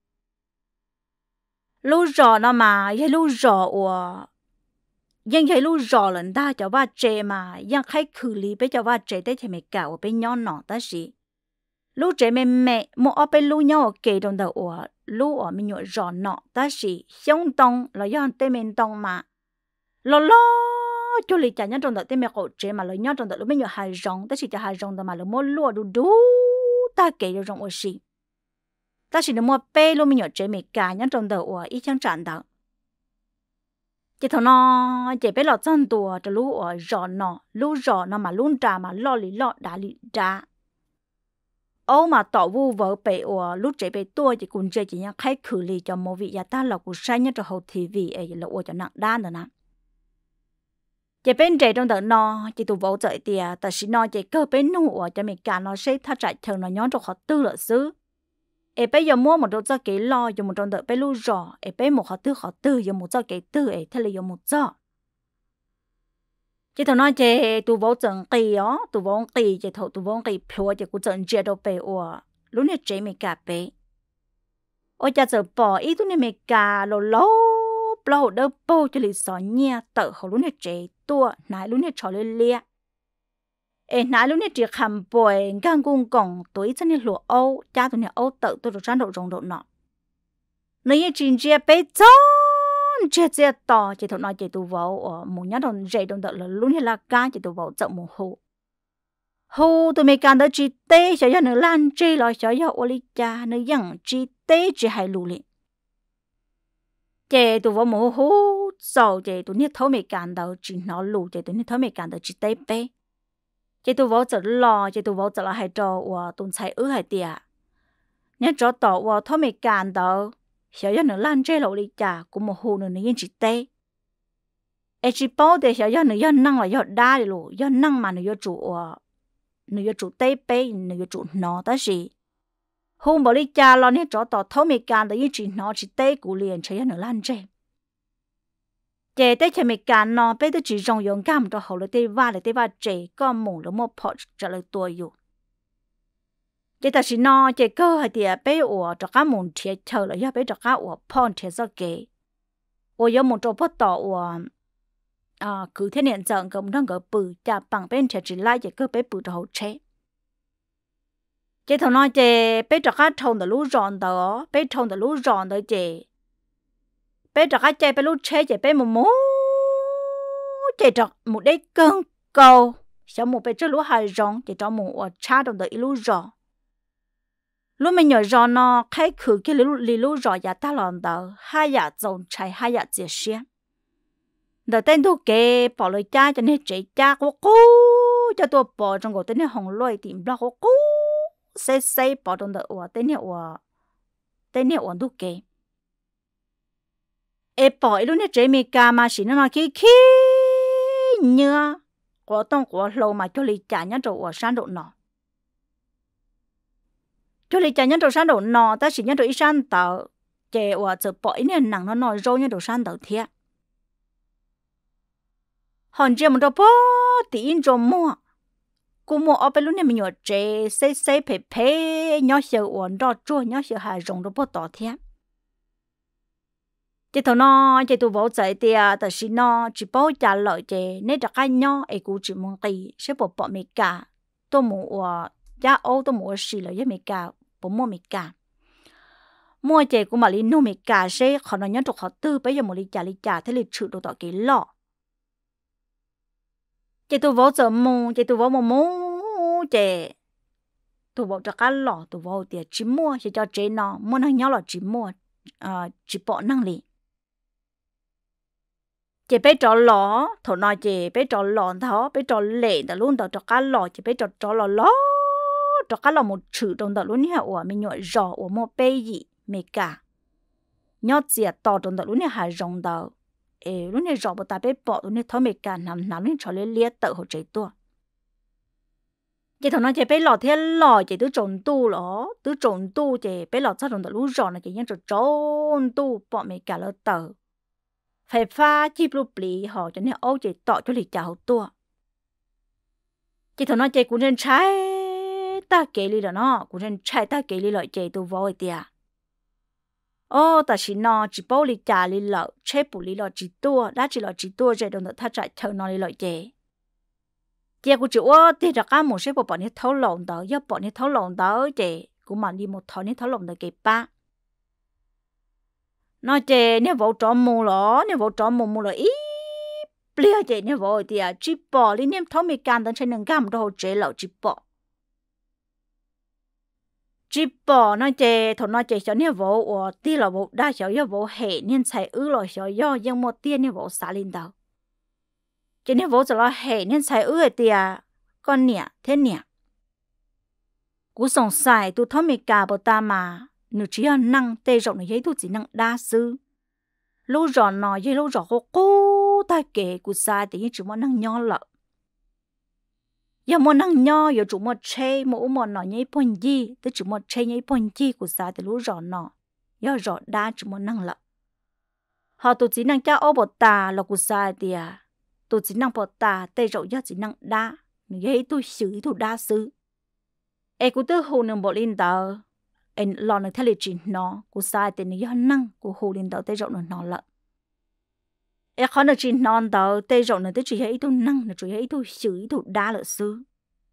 lúc rõ nó mà cái lúc rõ của nhưng cái lúc rõ lần ta cho ba trẻ mà nhưng khách khử lý bé cho ba trẻ tới thì mẹ cả ở bên nhau nọ ta gì lúc trẻ mẹ một ở bên lúc nhau kể đồng đầu ở lúc ở mình nhỏ rõ nọ ta gì sống tông là do tên mình tông mà lo cho lý trả nhất trong đầu tên mẹ cổ trẻ mà lời nhau trong đầu lúc mình nhỏ hài rong ta chỉ cho hài rong mà lúc mua lúa đủ ta kể được rong ở gì ta chỉ được mua bé lúc mình nhỏ trẻ mẹ cả nhất trong đầu ở ít chẳng trả đâu cái thằng nó chỉ biết là chân tua cho lú ở lú rõ nó mà luôn trả mà lo lý lo đã lý trả ô mà tỏ vu vợ bể ở lú trẻ bể tua chỉ cùng chơi chỉ nhang khách khử lý cho một vị gia ta là của sai nhất cho hậu thì vì ấy là ở cho nặng đan rồi nè chỉ bên trẻ trong đợt nó chỉ tụ vợ dậy tiề ta chỉ nó chỉ cơ bên nụ ở cho mình cả nó sẽ thắt chặt thường nó nhón cho họ tư lợi xứ bây giờ mua một đôi cho cái lo dùng một đôi đợi bây lu rõ bây một họ tư dùng một cho cái tư thế là dùng một cho chỉ thằng nói chỉ tụ vỗ trận kỳ ó tụ vỗ kỳ chỉ thầu tụ vỗ kỳ phiêu chỉ cũng trận chia đâu bể ủa lúc này chế mình cả bể ôi cha giờ bỏ ít tụ này mình cả lâu đỡ bô cho lịch sọ nhia tự họ lúc này chế tua nãy lúc này trò lên lia nãy lúc này chỉ khăm bồi ngang cung cổng tuổi cho nên lụa âu cha tụi này âu tự tôi được trang độ rồng độ nọ nếu chuyện chia bé chón chia to chỉ thằng nói chỉ tụ vào một nhát đồng dậy đồng tự là lúc này là cá chỉ tụ vào chậm một hồ tụi mình càng tới chỉ tê sợ cho nó lan chi lo sợ cho oli cha nó dặn chỉ tê chỉ hay lù lị chỉ tụ vào một hồ sau chỉ tụi này thấu mình càng tới chỉ nó lù chỉ tụi này thấu mình càng tới chỉ tê bé chỉ tụ vào chợ lo chỉ tụ vào chợ là hay trò tụi chạy hay tiệt nhớ cho tàu thấu mình càng tới sợ cho nó lan chi lo li cha cũng một hồ nữa nó yên chỉ tê chỉ bảo để sợ cho nó yên năng là yên đa đi luôn yên năng mà nó yên chủ nó yêu chủ tây bé nó yêu chủ nó đó gì hôm bảo đi cha lo nè cho tao thấu mày can tới chỉ nó chỉ tây cũ liền chơi nó lan chơi chơi tây chơi mày can nó bé tôi chỉ dùng dùng cam cho hậu là tây va chơi con mù nó một pot trả lời tôi yêu chơi ta chỉ nó chơi cơ hay thì bé cho cá mù thiệt chờ là do bé cho cá pon thiệt sao kệ yêu một chỗ pot tao cứ thế này chẳng cũng đang có bự chả bằng bên trẻ chỉ lại cái bé bự đầu chế thằng nói chế bé cho các thằng lú ròn đó bé thằng lú ròn đó chế bé cho các chế bé lú chế chế bé một chế cho một đấy cơn cầu sau một bé cho lú hai ròn chế cho một cha đồng đấy lú ròn lú mình nhỏ ròn nó khai khử cái lú ròn ya ta lòn đó hai ya dòng chạy hai ya chia sẻ đợt tên thu kê bỏ lời cha cho nên chạy cha của cô cho tôi bỏ trong cổ tên này hồng lôi tìm ra của cô xây bỏ trong đợt tên này thu kê bỏ lúc này chạy mi ca mà chỉ nó nói khi nhớ của tông của lâu mà cho lý cha nhá rồi sang độ nọ cho lý cha nhá rồi sang độ nọ ta chỉ nhá rồi sang tàu chạy giờ bỏ này nặng nó nói rồi nhá rồi sang tàu thiệt hòn chưa một đôi bó tí trong mua cô mua ở bên lúc này mình nhớ chế xây phê nhỏ sợ uốn đỏ chua nhỏ sợ hà rồng đôi bó tỏ thiệt chị thằng nó chị tụ vỗ chạy thì ta xin nó chỉ bảo trả lời chị nên đặt cái nhỏ ấy cũng chỉ muốn gì sẽ bỏ mì cả tôi mua giá ô tôi mua xì là với mì cả bỏ mua mì cả mua chị cũng mà đi nuôi mì cả sẽ họ nói nhớ trục họ tư bây giờ một ly trà thế lịch sự đồ tỏ cái lọ chị tụ vỗ giờ mua chị tụ vỗ mua chị tụ vỗ cho cá lọ tụ vỗ tiền chỉ mua chỉ cho chị nó mua nó nhỏ là chỉ mua chỉ bỏ năng力chị bé trò lọ thầu nói chị bé trò lọ tháo bé trò lệ đã luôn cho cá lọ chị bé trò lọ cho cá lọ một chữ trong đó luôn nha mình nhọ rò một bé gì mẹ cả nhọ chia to trong đó luôn nha hà rong đó lúc này rò ta bé bỏ lúc này thôi mẹ cả nằm lên cho lên liệt tự hồ chạy tua chị thằng nói chị bé lọ thế lọ chị tứ trộn tu chị bé lọ sao trong đó lúc rò này chị nhớ trộn tu bỏ mẹ cả lỡ tờ phải pha chi blu bì họ cho nên ô chị tọ cho lì chào tua chị thằng nói chị cũng nên trái ta kể đi đó nó cũng nên trái ta kể đi lợi chị tu voi tiệt ta chỉ nó chỉ bao lì trà lì lợ chế bù lì lợ chỉ tua đã chỉ lợ chỉ tua rồi đồng thời ta chạy chờ nó lì lợi chị cũng chịu thì ra cá một số bộ bọn này thấu lỏng đó do bọn này thấu lỏng đó chị cũng mà đi một thỏi này thấu lỏng được kịp ba nó chị nếu vợ trọ mù lỏ nếu vợ trọ mù là ý bia chị nếu vợ thì chỉ bỏ đi nếu thấu mi can đến trên nâng cam đâu chị lợ chỉ bỏ nó chị thằng nó chị cho nếu vợ tí là vợ đa cho do vợ hệ nên xài rồi cho do nhưng một tiền nếu vợ xả lên đầu chị nếu vợ cho nó hệ nên xài thì con nè thế nè cú sống xài tu thấu mi cà bộ ta mà nửa chỉ năng tê rộng này giấy tu chỉ năng đa sư lâu rồi nói với lâu rồi cô ta kể của sai thì chỉ muốn năng nho lợ giờ muốn năng nho giờ chủ một chơi một nói nhảy pon gì tới chủ một chơi nhảy pon gì của sai thì lâu rồi nọ giờ rồi đa chỉ muốn năng lợ họ tu chỉ năng cha ô bộ ta là của sai thì tu chỉ năng bộ ta tê rộng giờ chỉ năng đa giấy tu xử tu đa sư của tư hồ nương bộ linh tờ anh lo được theo lịch trình nó của sai thì nó năng của hồ linh tờ tây rộng nó lợ khó được trình non tờ tây rộng nó tới chỉ hay tu năng nó chỉ hay tu xử tu đa lợ sư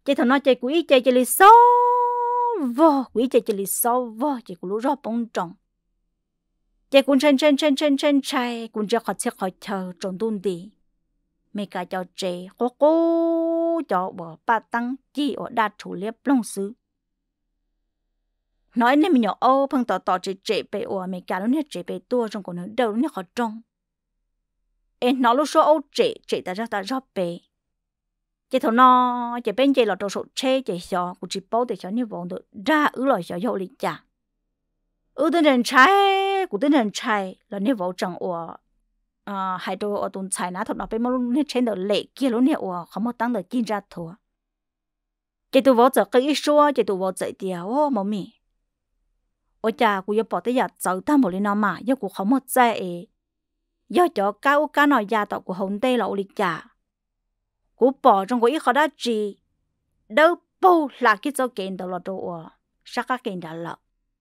chị thằng nó chị quý chị lì xô vô quý chị lì xô vô chị cũng lú rõ bông trồng chị cũng trên chạy cũng cho khỏi chờ trồng đun đi mấy cái cho chị cô cho bỏ ba tăng chỉ ở đạt thủ liếp lông xứ nói nên mình nhỏ ô phong tỏ chị bề ủa mấy cái lúc này chị bề tua trong còn nữa đâu lúc này khó trông em nó lúc số ô chị ta ra bề chị thằng nó chị bên chị là đồ số chế chị sợ cũng chỉ bảo để cho như vậy được ra lại sợ dầu lịch trả tên人trái của tên人trái là như vậy chẳng ủa hai đôi ở tuần trái ná thật nó bên mà lúc này trên đầu lệ kia lúc này ủa không một tăng được kinh ra thua chị tụi vợ giờ cái ít số chị tụi vợ dậy tiệt ô mà mì ôi cha cô yêu bỏ tới giờ走他冇你那嘛要cô không một dậy do cho cao cá nói gia tộc của hồng tây là lịch trả cô bỏ trong cô ít khó đã gì đâu bù là cái chỗ kiện đầu là đồ sắc các kiện đã lợ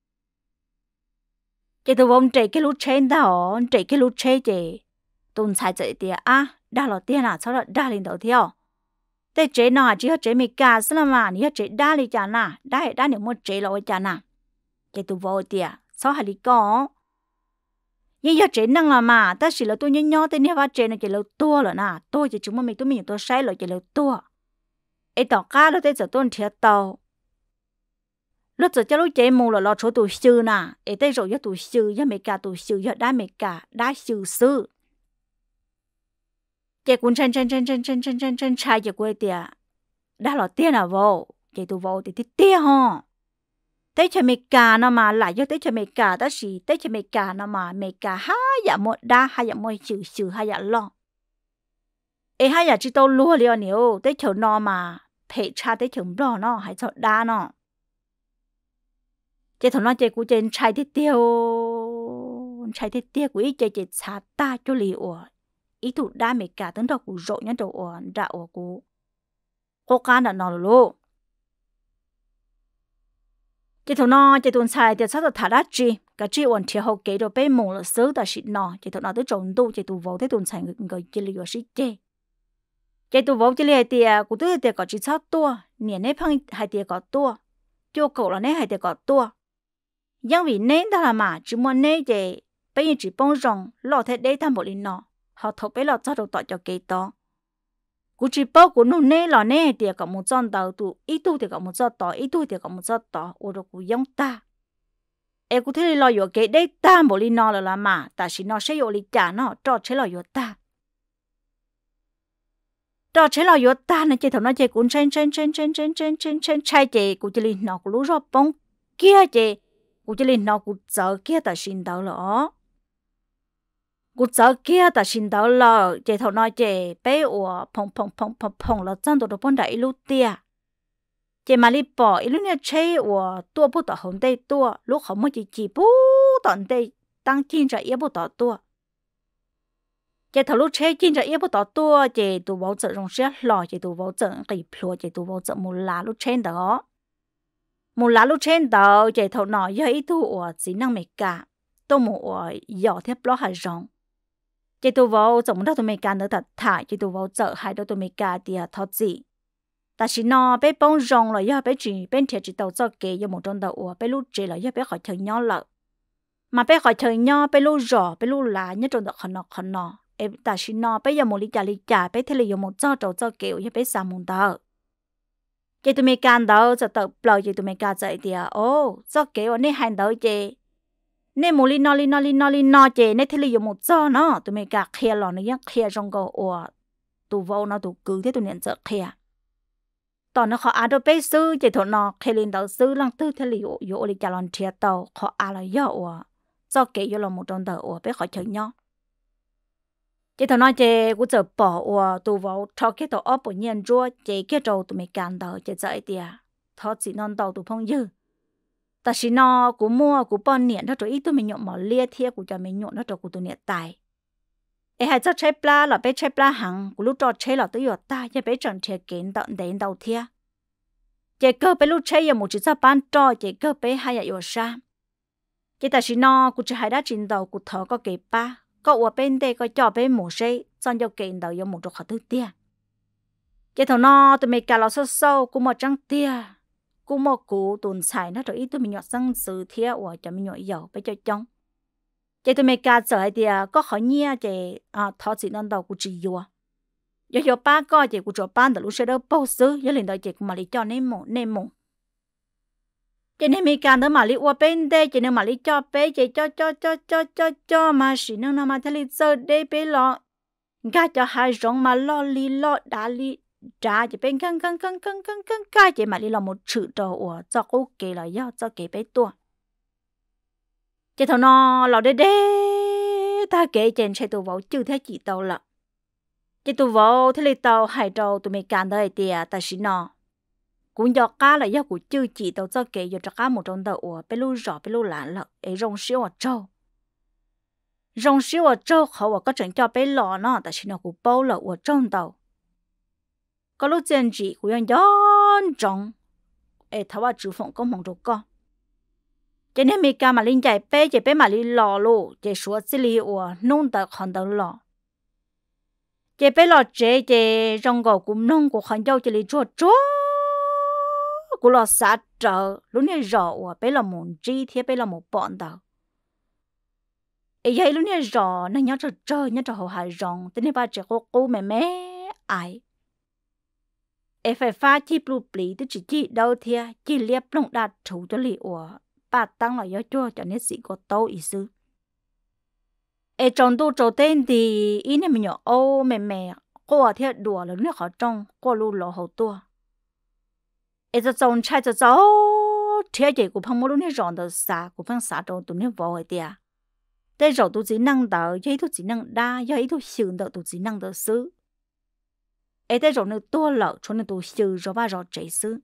chị tụi vong chạy cái lút trên đó chạy cái lút trên chị tuần sai chạy tiệt đã là tiền sau đó đã lên đầu theo thế chế nào chỉ có chế mì cá xí mà nhớ chế đã lên chả nà đã nếu muốn chế là ôi chả nà chị tụi vong tiệt sao hay đi có nhưng giờ chế năng là mà ta chỉ là tôi nhớ tên này phát chế này chỉ là tua rồi nè tôi chỉ chúng mình tôi sai rồi chỉ là tua ấy tao cá đó tới giờ tôi thiệt tao lúc giờ cho lúc chế mù là lo chỗ tụi sư nè ấy tới rồi cho tụi sư cho mấy cả tụi sư cho đá mấy cả đá sư sư chế cuốn chân trai chế quê tiệt đã là tiền à vô chế tụi vô thì tiền hả tới cho mấy cả nó mà lại cho tới cho mấy cả đó gì tới cho mấy cả nó mà mấy cả hai dạ một đa hai dạ một chữ hai dạ lo ấy hai dạ chỉ tao lúa liền nhiều tới cho nó mà phải cha tới chừng đó nó hay cho đa nó chế thằng nó chế của trên trai thế tiêu của ý chế cha ta cho liều ý tụ đa mấy cả tính đó của rộ nhá đồ đã của cô can là nó luôn chị thằng nó chị tuần sai thì sao được thả ra chi cái chi ổn thì hậu kế đồ bé mù là sớ ta xịt nó chị thằng nó tới trồng tu chị tụ vô tới tuần sai người chị liều xịt chị tụ vô chị liều thì của tôi thì có chỉ sao tua niệm nếp phăng hai thì có tua cho cậu là nếp hai thì có tua nhưng vì nếp đó là mà chỉ muốn nếp chị bây giờ chỉ bông rồng lọ thế đấy tham bộ đi nó họ thọc bé lọ cho đồ tọt cho kế to cú chỉ bao cú nô nê lò nê thì có một trăm đầu tụ ít tu thì có một trăm tỏ ít tu thì có một trăm tỏ ô đồ cú giống ta em cú thấy lò yo cái đấy ta bỏ đi nó là mà ta chỉ nó sẽ yo đi trả nó cho chế lò yo ta cho chế lò yo ta này chơi thằng nó chơi cuốn trên chạy chơi cú chơi nó cú lú rót bông kia chơi cú chơi nó cú giờ kia ta xin đầu lỏ cú giờ kia ta xin đầu lỏ chơi thằng nó chơi bé ủa phong là chân đồ bốn đại lú tia chơi mà đi bỏ lúc này chơi ủa tua bút tỏ hồng tây tua lúc không mới chỉ bút tận tây tăng chín ra yếu bút tỏ tua chơi thằng lúc chơi chín ra yếu bút tỏ tua chơi tụ bảo trợ rong xe lò chơi tụ bảo trợ kịp lúa chơi tụ bảo trợ một lá lúc chơi đó một lá lúc trên đầu chạy thầu nọ do ý thu ủa chỉ năng mệt cả tôi một ủa giỏ thép lót hạt rong chạy tụ vào tổng đó tụi mày cả nữa thật thải chạy tụ vào chợ hai đôi tụi mày cả thì thoát gì ta chỉ nó bé bông rong là do bé chỉ bên thiệt chỉ tàu cho kề do một trong đầu ủa bé lúc chỉ là do bé khỏi chơi nhỏ lợ mà bé khỏi chơi nhỏ bé lúc rò bé lúc lá nhất trong đầu khăn nọ em ta chỉ nó bé giờ một lý trả bé thế là do một cho tàu cho kề do bé xả một tờ chị tụi mày can đâu cho tao bờ chị tụi mày can dậy thì cho kêu nên hành đâu chị nên một li no chị nên thế là dùng một cho nó tụi mày can kia lò nó nhá kia trong cổ tụi vô nó tụi cứ thế tụi nhận sợ kia tao nó khó ăn được bé sư chị tụi nó kia lên đầu sư lăng tư thế là dụ đi trả lon thiệt tao khó ăn là do cho kêu là một trong đầu bé khỏi chơi nhau chị thằng nói chị cũng chờ bỏ tụ vào cho cái tàu ốp của nhân chúa chị cái trâu tụi mày can đầu chị dậy tiệt thọ chỉ non tàu tụi phong dư ta chỉ nó cũng mua cũng bao nhiêu đó rồi ít tụi mình nhộn mỏ lia thiệt cũng cho mình nhộn đó rồi cũng tụi nhiệt tài ấy hay cho chế pla là bé chế pla hàng cũng lúc cho chế là tới giờ ta cho bé chọn chế kiến tận đến đầu thiệt chị cơ bé lúc chế giờ một chỉ sao bán cho chị cơ bé hay là giờ sao chị ta chỉ nó cũng chỉ hay đã chín đầu cũng thở có kịp ba có ở bên đây có cho bên một giây xong cho kiện đầu vô một chỗ khó thứ tiền cái thằng nó tụi mình cả lò sâu sâu cũng một trăng tia cũng một cú tuần xài nó rồi ít tụi mình nhọt sang sự thiệt và cho mình nhọt dầu bây giờ chong cái tụi mình cả sợ hay tia có khỏi nhia cái thọ chỉ nên đầu cũng chỉ vô giờ ba coi cái cũng cho ban được lúc sau đó bao xứ giờ lên đó cái cũng mà đi cho nên mù cái này mình cả đó mà đi qua bên đây cái này mà đi cho bé cái cho mà xí nó mà thấy đi chơi đây bé lo gà cho hai rong mà lo đá li trả chỉ bên căng cái chỉ mà đi làm một chữ đồ cho cô kể là do cho kể bé tua chỉ thằng nó lo đê ta kể trên xe tù vào chưa thấy chị tàu lợ chỉ tù vào thấy lấy tàu hai trâu tụi mình cản đời tiệt ta xí nó cũng do cá là do của chưa chị tàu cho kể do cho cá một trong tàu bé lu rõ bé lu lạ lợ ấy rong xíu ở trâu họ có chuyện cho bé lọ nó ta xí nó cũng bao lợ ở trong tàu có lúc chân chỉ của yon trong ấy tháo vào chữ phụng có mong đồ co cho nên mình mà linh chạy bé mà linh lò lô chạy xuống xử lý ở nông tờ còn tờ lò chạy bé lò chạy trong gò cũng nông của hắn dâu chạy linh chuột của lò sát trở lúc này rõ ở bé là một chi thế bé là một bọn tờ ấy vậy lúc này rõ nó nhớ cho hậu hại rong thế nên ba trẻ cô mẹ ai em phải pha chi blu bì tức chỉ đâu thia chỉ liệp lông đạt thủ cho li ủa ba tăng là do cho nên sĩ có tâu ý sư em trong tu trâu tên thì ý này mình nhỏ ô mẹ cô thiệt đùa là nó khó trong cô lu lò hậu tua em cho chồng trai cho cháu thiệt gì của phong mô lúc này rọn được xả của phong xả trâu tụi nó vào ấy tiệt thế rồi tụi chỉ năng đỡ giấy tụi chỉ năng đa giấy tụi xương đỡ tụi chỉ năng đỡ xứ ấy thế rồi nó tua lợ cho nên tụi xứ rồi ba rồi chạy xứ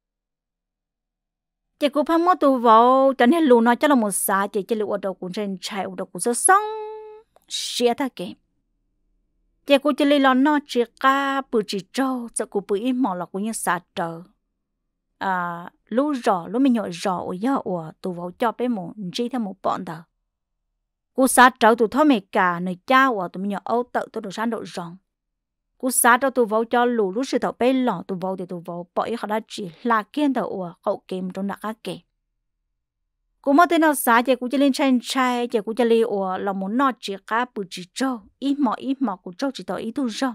chị cũng phải mua tụi vào cho nên luôn nói cho là một xã chị lưu ở đâu cũng trên chạy ở đâu cũng rất sống xia ta kì chị cũng chỉ lo nó chỉ cá bự chỉ trâu cho cũng bự ít mỏ là cũng như xã trờ lúc mình nhỏ rõ ở giờ ở tụi vào cho bé một chỉ theo một bọn đó cú xã trâu tụi thọ mẹ cả nơi cha ở tụi mình nhỏ âu tự tụi đồ sáng độ rong cú xã trâu tụi vào cho lù lúc sự thọ bé lọ tụi vào thì tụi vào bỏ ý họ đã chỉ là kiên đầu ở hậu kìm trong nạc á kì cú mất tên nào xã chị cú chỉ lên trên trai chị cú chỉ li ở là muốn nọ chỉ cá bự chỉ trâu ít mỏ cú trâu chỉ tao ít tu rong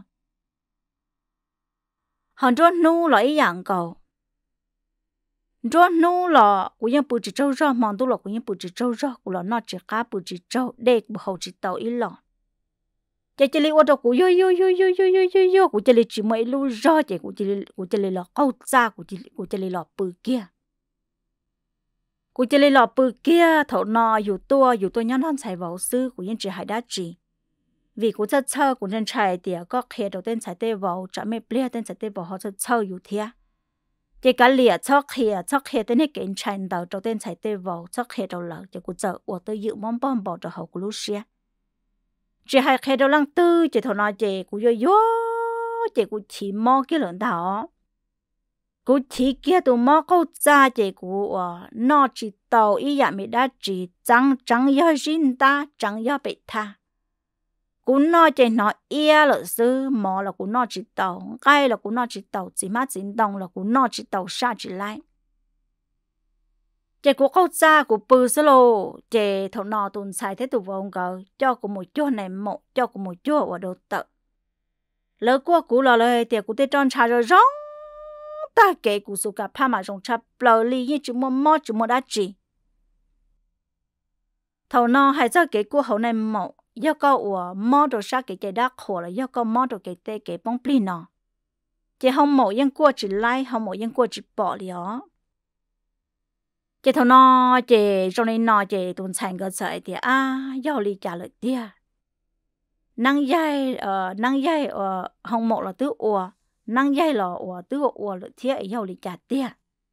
hòn trâu nu là ý dạng cầu trâu nu là cúยังbự chỉ trâu rong mòn tu là cúยังbự chỉ trâu rong cú là nọ chỉ cá bự chỉ trâu để cú hậu chỉ tao ít lọ chị li ở đâu cú yo cú chỉ li chỉ mấy lu rong chị cú chỉ li là câu cha cú chỉ li là bự kia cú chỉ li là bự kia thầu nọอยู่ตัวnhon non xài vào sư cúยังchỉ hay đá chỉ vì cú chất chơi cú nên xài thì có khi đầu tiên xài tê vào chả mấy bia tên xài tê vào họ chất chơiอยู่thiệt chỉ cả lìa chóc khi tên này kiện xài đầu đầu tiên xài tê vào chóc khi đầu lợ chỉ cú chờ ở tôi dự mong bom bỏ cho họ cú lúc xia chỉ hay khi đầu lăng tư chỉ thầu nọ chỉ cú yo chỉ cú chỉ mò cái lượng đó cú chỉ kia tụ mò câu cha chỉ cú nọ chỉ tàu ý dạng mi đã chỉ trắng yo xin ta trắng yo bị tha cú nọ chỉ nọ ia là sư mò là cú nọ chỉ tàu cái là cú nọ chỉ tàu chỉ má chỉ đồng là cú nọ chỉ tàu sa chỉ lại chỉ cú câu cha cú bự sơ lô chỉ thầu nọ tuần xài thế tụ vong cờ cho cú một chỗ này một cho cú một chỗ ở đâu tự lỡ qua cú là lời thì cú tê tròn trà rồi rong ta kể cú số cả pha mà rong chắp lờ li như chúng mò đã chỉ thầu nọ hay cho kể cú hậu này một do có mò đồ sa kể đá khổ là do có mò đồ kể tê kể bông pli nọ chỉ không một yên qua chỉ lại không một yên qua chỉ bỏ lió chỉ thầu nọ chỉ trong này nọ chỉ tuần thành cái sợi thì do li trả lời tia năng dây không một là tứ năng dây là tứ là thiết do li trả tia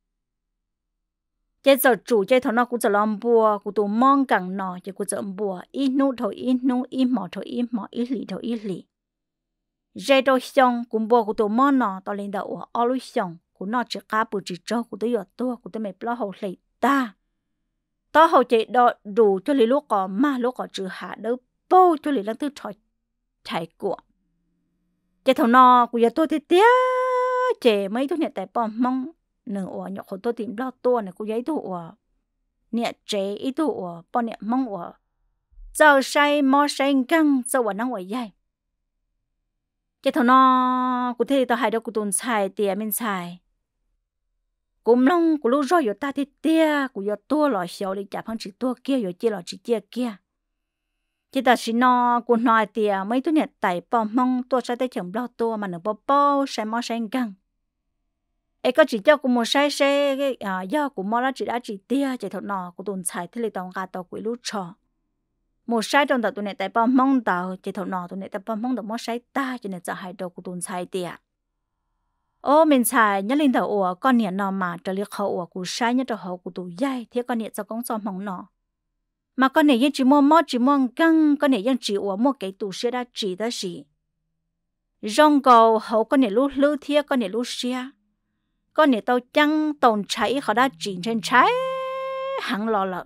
chế giờ chủ chế thằng nó cũngจะ làm bùa cũng tụ mong càng nọ chế cũng จะ bùa ít nút thôi ít nút ít mỏ thôi ít mỏ ít lì thôi ít lì chế đồ xong cũng bùa cũng tụ mong nọ tao lên đầu ở lúc xong cũng nọ chỉ cá bự chỉ trâu cũng tới giờ tua cũng tới mấy bao hậu lì ta tao hậu chế đồ đủ cho lì lúc có mà lúc có trừ hạ đỡ bao cho lì lăng tư trời chạy của chế thằng nó cũng giờ tôi thì tiếc chè mấy thứ này tại bom mong nửa ủa nhọc hồ tôi tìm lo tua này cũng giấy tụ nè chế ý tụ bọn nè mong giờ say mò say căng giờ quả năng quả dai cái thằng nó cụ thể tao hay đâu cụ tồn xài tiền mình xài cũng long cụ lúc rồi ta thì tia cụ giờ tua lò xéo đi chả phăng chỉ tua kia rồi chia lò chỉ chia kia chỉ ta chỉ nó cụ nói tiền mấy thứ này tại bom mong tua sai tới chồng lo tua mà nửa bao say mò say căng ấy có chỉ cho cụ một say cái do cụ mò là chỉ đã chỉ tia chỉ thằng nó cụ tồn xài thì lấy tao gà tao cụ lúc trò một sai trong tàu tụi này tại bom mong tàu chỉ thầu nọ tụi này tại bom mong tàu mất sai ta cho nênจะhai đầu của tụi sai tiệt ô mình sai nhớ lên tàu ủa con nhện nọ mà trở lại khẩu ủa của sai nhớ trở hậu của tụi dây thế con nhện cho con xóm mong nọ mà con nhện chỉ mua mót chỉ mua căng con nhện chỉ ủa mua cái tủ xe đã chỉ đó gì rong cầu hậu con nhện lú lú thế con nhện lú xe con nhện tàu trắng tồn cháy họ đã chỉ trên cháy hẳn lò lợn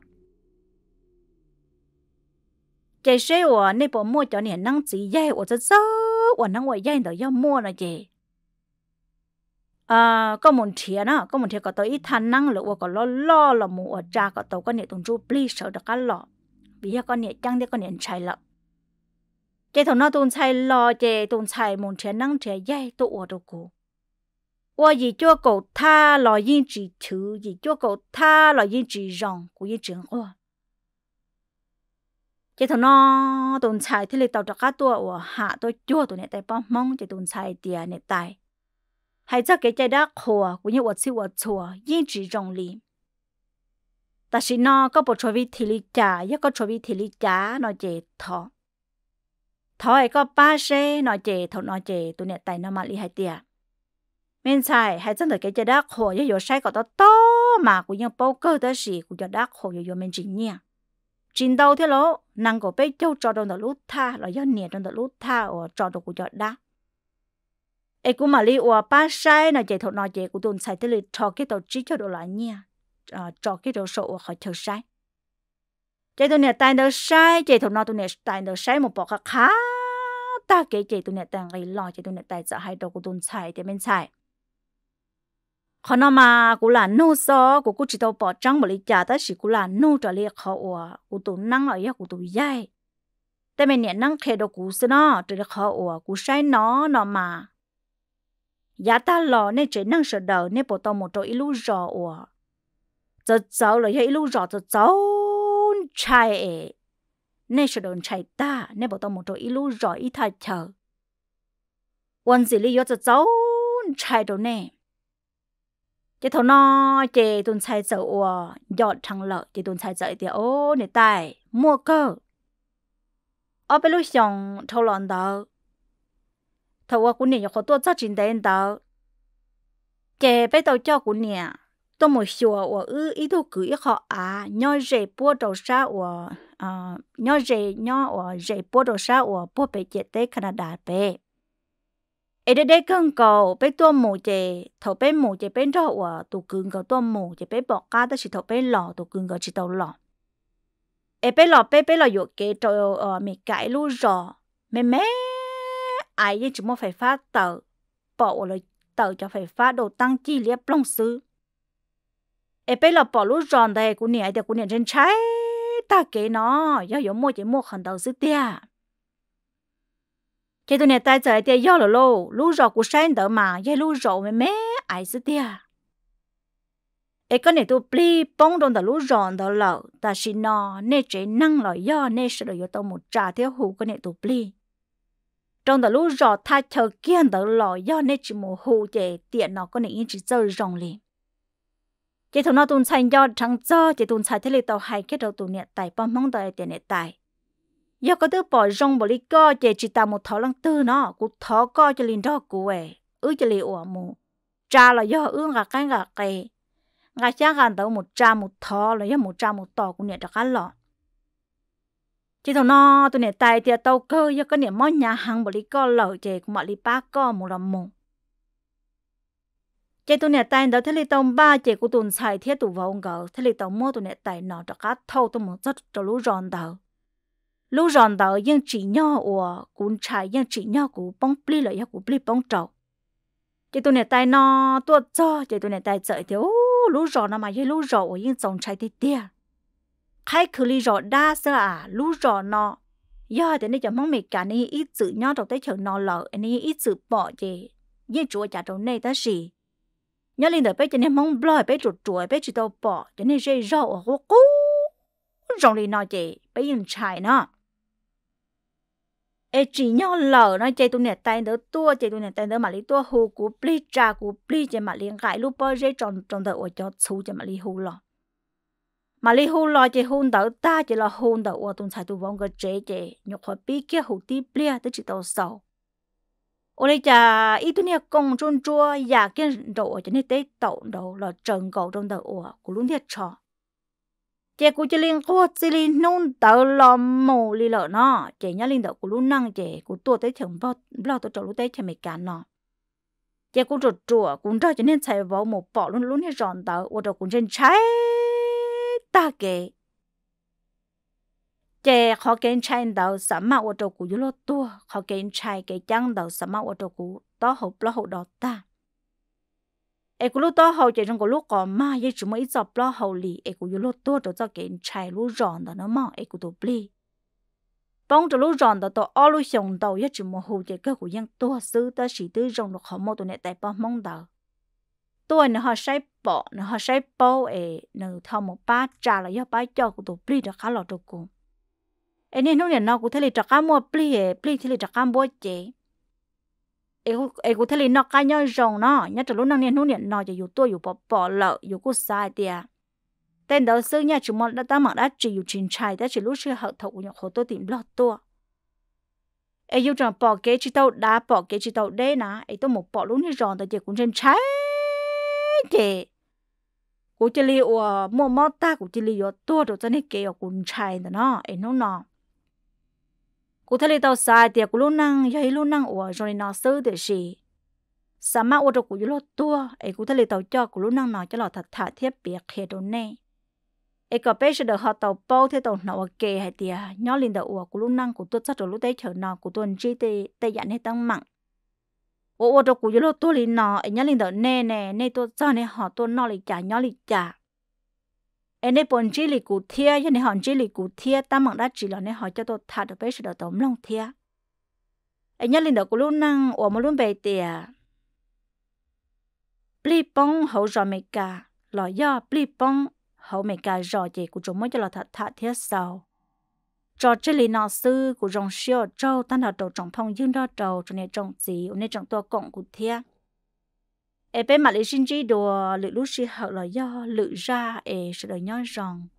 chị say我那部mua cho你能自己我就走我能我样都要mua了姐có một thiệt đó có một thiệt có tới ít thanh năng lượng có lo là mua trà có tàu có nhiệt tùng chú pli sợ được cái lọ vì có nhiệt trăng thì có nhiệt chạy lợ chị thằng nó tùng chạy lọ chị tùng chạy một thiệt năng thiệt dây tụ ở đâu cô我gì cho cậu tha lò yên chỉ thứ gì cho cậu tha lò yên chỉ rong của yên trường hoa chị thằng nó tồn tại thì lấy tàu cho cá tua của hạ tôi chua tụi này tại bom mong chị tồn tại tiền này tại hay chắc cái trái đất khổ của những vật siêu vật chùa yên chỉ rong li ta chỉ nó có một chỗ vị thì lý trả nhất có chỗ vị thì lý trả nó chị thọ ấy có ba xe nó chị thọ nó chị tụi này tại nó mà li hay tiền men sai hay chắc là cái trái đất khổ với nhiều sai có to mà của những bao cơ đó gì của trái đất khổ nhiều men chỉ nha chính đâu thế lỗ năng của bé châu cho đồng được lút tha là do nhiệt trong được lút tha ở cho được của chợ đá ấy cũng mà li ở ba sai là chạy thọ nói chạy của tuần sai thế là cho cái đầu trí cho đồ lại nha cho cái đồ sổ ở khỏi chờ sai chạy tuần này tay đầu sai chạy thọ nói tuần này tay đầu sai một bọc khá ta kể chạy tuần này tay người lo chạy tuần này tay sợ hai đầu của tuần sai thì bên sai họ nói mà cũng là nô so cũng chỉ tao bỏ trắng bởi lý trả ta chỉ cũng là nô trở lại họ của tụi năng ở nhà của tụi dai tại mình nhận năng khe đồ của sự nó trở lại họ của sai nó mà giá ta lò nên chỉ năng sợ đầu nên bỏ tao một chỗ ilu rõ giờ cháu là ilu rõ giờ cháu trai nên sợ đồn trai ta nên bỏ tao một chỗ ilu rõ ít thay chờ quan gì lý do giờ cháu trai đồ nè chị thằng nó chị tuần sai sợ dọn thằng lợ chị tuần sai sợ thì ô này tài mua cơ ở bên lúc xong thâu lòn đó thâu của nè có tôi cho chính đến đó chị bây giờ cho của nè tôi một số ý đồ cứ họ nhau rể bua đầu sa nhau rể bua đầu sa bua bể chết tới Canada bể ấy đây cần cầu bé tua mù chè thầu bé mù chè bé rau tụ cưng cầu tua mù chè bé bọ cá đó chỉ thầu bé lò tụ cưng cầu chỉ tàu lò ấy bé lò dụ cái trò mì cải lu rò mẹ ai vậy chỉ muốn phải phát tờ bỏ rồi tờ cho phải phát đồ tăng chi liếp long sư ấy bé lò bỏ lu rò đây của nè thì của nè trên trái ta kể nó do mua chỉ mua khẩn đầu sư tia cái tụi này tay trời tia do là lú rọ của sáng đỡ mà dây lú rọ mẹ ai sư tia ấy cái này tụi pli bông trong đó lú rọ đó lợ ta xin nó nè chế năng là do nè sự đời tao một trà theo hủ cái này tụi pli trong đó lú rọ thay chờ kiên đó lợ do nè chỉ một hủ chế tiện nó cái này chỉ chơi rong liền cái thằng nó tụi xanh do trắng cho cái tụi xanh thế là tao hay cái đầu tụi này tài bom mong tài tiền này tài giờ có đứa bỏ rong bỏ lý co chỉ tao một thọ lăng tư nó cũng thọ co cho linh đó của cho li ủa mù cha là do gà cái gà cha gà tao một cha một thọ là do một cha một tỏ của nè cá lọ chỉ thằng nó tụi nè tài thì tao cơ giờ có nè món nhà hàng bỏ lý co lợ chỉ cũng bỏ lý ba co một làm mù chỉ tụi nè tài đó thế li tao ba chỉ của tụi xài thiết tụi vợ ông gỡ thế li tao mua tụi nè tài nó cho cá thâu tụi một rất cho lú ròn tao lúc ròn đó nhưng chỉ nhau cũng chạy nhưng chỉ nhau cũng bông pli lại cũng pli bông trầu chỉ tụi này tay nó tua cho chỉ tụi này tay chạy thì lú rò nó mà với lú rò ở những dòng trái thì tia khai khử lý rò đa sơ lú rò nó giờ thì nó cho mong mày cả này ít sự nhau đầu tới chờ nó lợ này ít sự bỏ gì như chúa trả đầu này ta gì nhớ lên đời bây giờ nên mong bơi bây chuột chuột bây chỉ tao bỏ cho nên dây rau ở hố cú rong đi nói chị bây giờ chạy nó ê chỉ nhau lờ nó chơi tụi này tay đỡ tua chơi tụi này tay đỡ mà lấy tua hù của pli trà của pli chơi mà liền gãi lúc bao dây tròn tròn đỡ ở cho xu chơi mà lấy hù lò mà lấy hù lò chơi hù đỡ ta chơi là hù đỡ ở tụi sai tụi vong cái chế chơi nhục khỏi pi kia hù tí pli tới chỉ tao sầu ở đây chả ít tụi này công trôn chua giả kia đổ cho nên tết tẩu đầu là trần cầu trong đỡ ở của luôn thiệt trò chị cũng chỉ liên quan chỉ liên nôn tờ lòm mồ li lợ nó chị nhớ liên đỡ của luôn năng chị của tôi tới thằng bao tôi trâu lúc tới thằng mày cản nó chị cũng trộn trộn cũng cho cho nên chạy vào một bỏ luôn luôn hết ròn tờ ở đâu cũng trên trái ta kệ chị họ kén trái tờ sắm mà ở đâu cũng như lót tua họ kén trái cái trắng tờ sắm mà ở đâu cũng đó hộp lo hộp đó ta ai cũng lúc đó hậu chỉ trong cái lúc còn mà vậy chúng mới dọc lo hậu lì ai cũng lúc đó cho cái chạy lúc ròn đó nó mỏ ai cũng tổ bli bông cho lúc ròn đó tổ ở lúc xong đầu vậy chúng mới hậu chỉ cái của dân tua xứ ta chỉ tư rong được họ mua tụi này tại bao mong đầu tôi nó họ sai bỏ nó họ sai bao ai nó thao một bát trà là do bát cho của tổ bli được khá là được cùng ai nên nó cũng thấy là trà cá mua bli thì là trà cá mua chế ai cũng thấy nó cái nhau rồng nó nhớ từ lúc năng niên lúc niên nó chỉอยู่ตัวอยู่bỏ lợอยู่กูsai tiệt tên đó xưa nha chúng mình đã ta mặc đã chỉอยู่chín trái đã chỉ lúc xưa hậu thầu của họ tôi tìm lọt tua ai yêu chẳng bỏ cái chỉ tàu đã bỏ cái chỉ tàu đấy nè ai tôi một bỏ lúc như rồng tại chỉ cũng trên trái thì cũng chỉ li mua mót ta cũng chỉ li tua rồi cho nên cái cũng trái đó nó ai nó cụ thể là tao sai thì cụ luôn năng vậy luôn năng rồi nó xử được gì sao mà ở đâu cụ luôn tua ấy cụ thể là tao cho cụ luôn năng nói cho là thật thà thiết biệt hệ đồ này ấy có bé sẽ được họ tao bao thế tao nào kề hay tiệt nhớ lên đầu cụ luôn năng cụ tôi chắc rồi lúc đấy chờ nó cụ tuần chi tê dặn hay tăng mặn ở đâu cụ luôn tua lên nó ấy nhớ lên đầu nè tôi cho này họ tôi nó lại trả nhớ lại trả em này bọn chỉ lì cụ thia, cho nên họ chỉ lì cụ thia, ta mặc đã chỉ là nên họ cho tôi thà được bây giờ được tóm lòng thia. Em nhớ lên đầu của luôn năng, ở một luôn bề tiệt. Pli bông hậu rồi mày cả, lò do pli bông hậu mày cả rồi chị của chúng mới cho là thật thà thia sau. Cho chỉ lì nọ sư của dòng siêu trâu tan đầu đầu trồng phong dương đó trâu cho nên trồng gì, nên trồng to cộng của thia. Em bên mà lấy sinh trí đồ lự lúc xí hậu là do lự ra sẽ đời nhớ rằng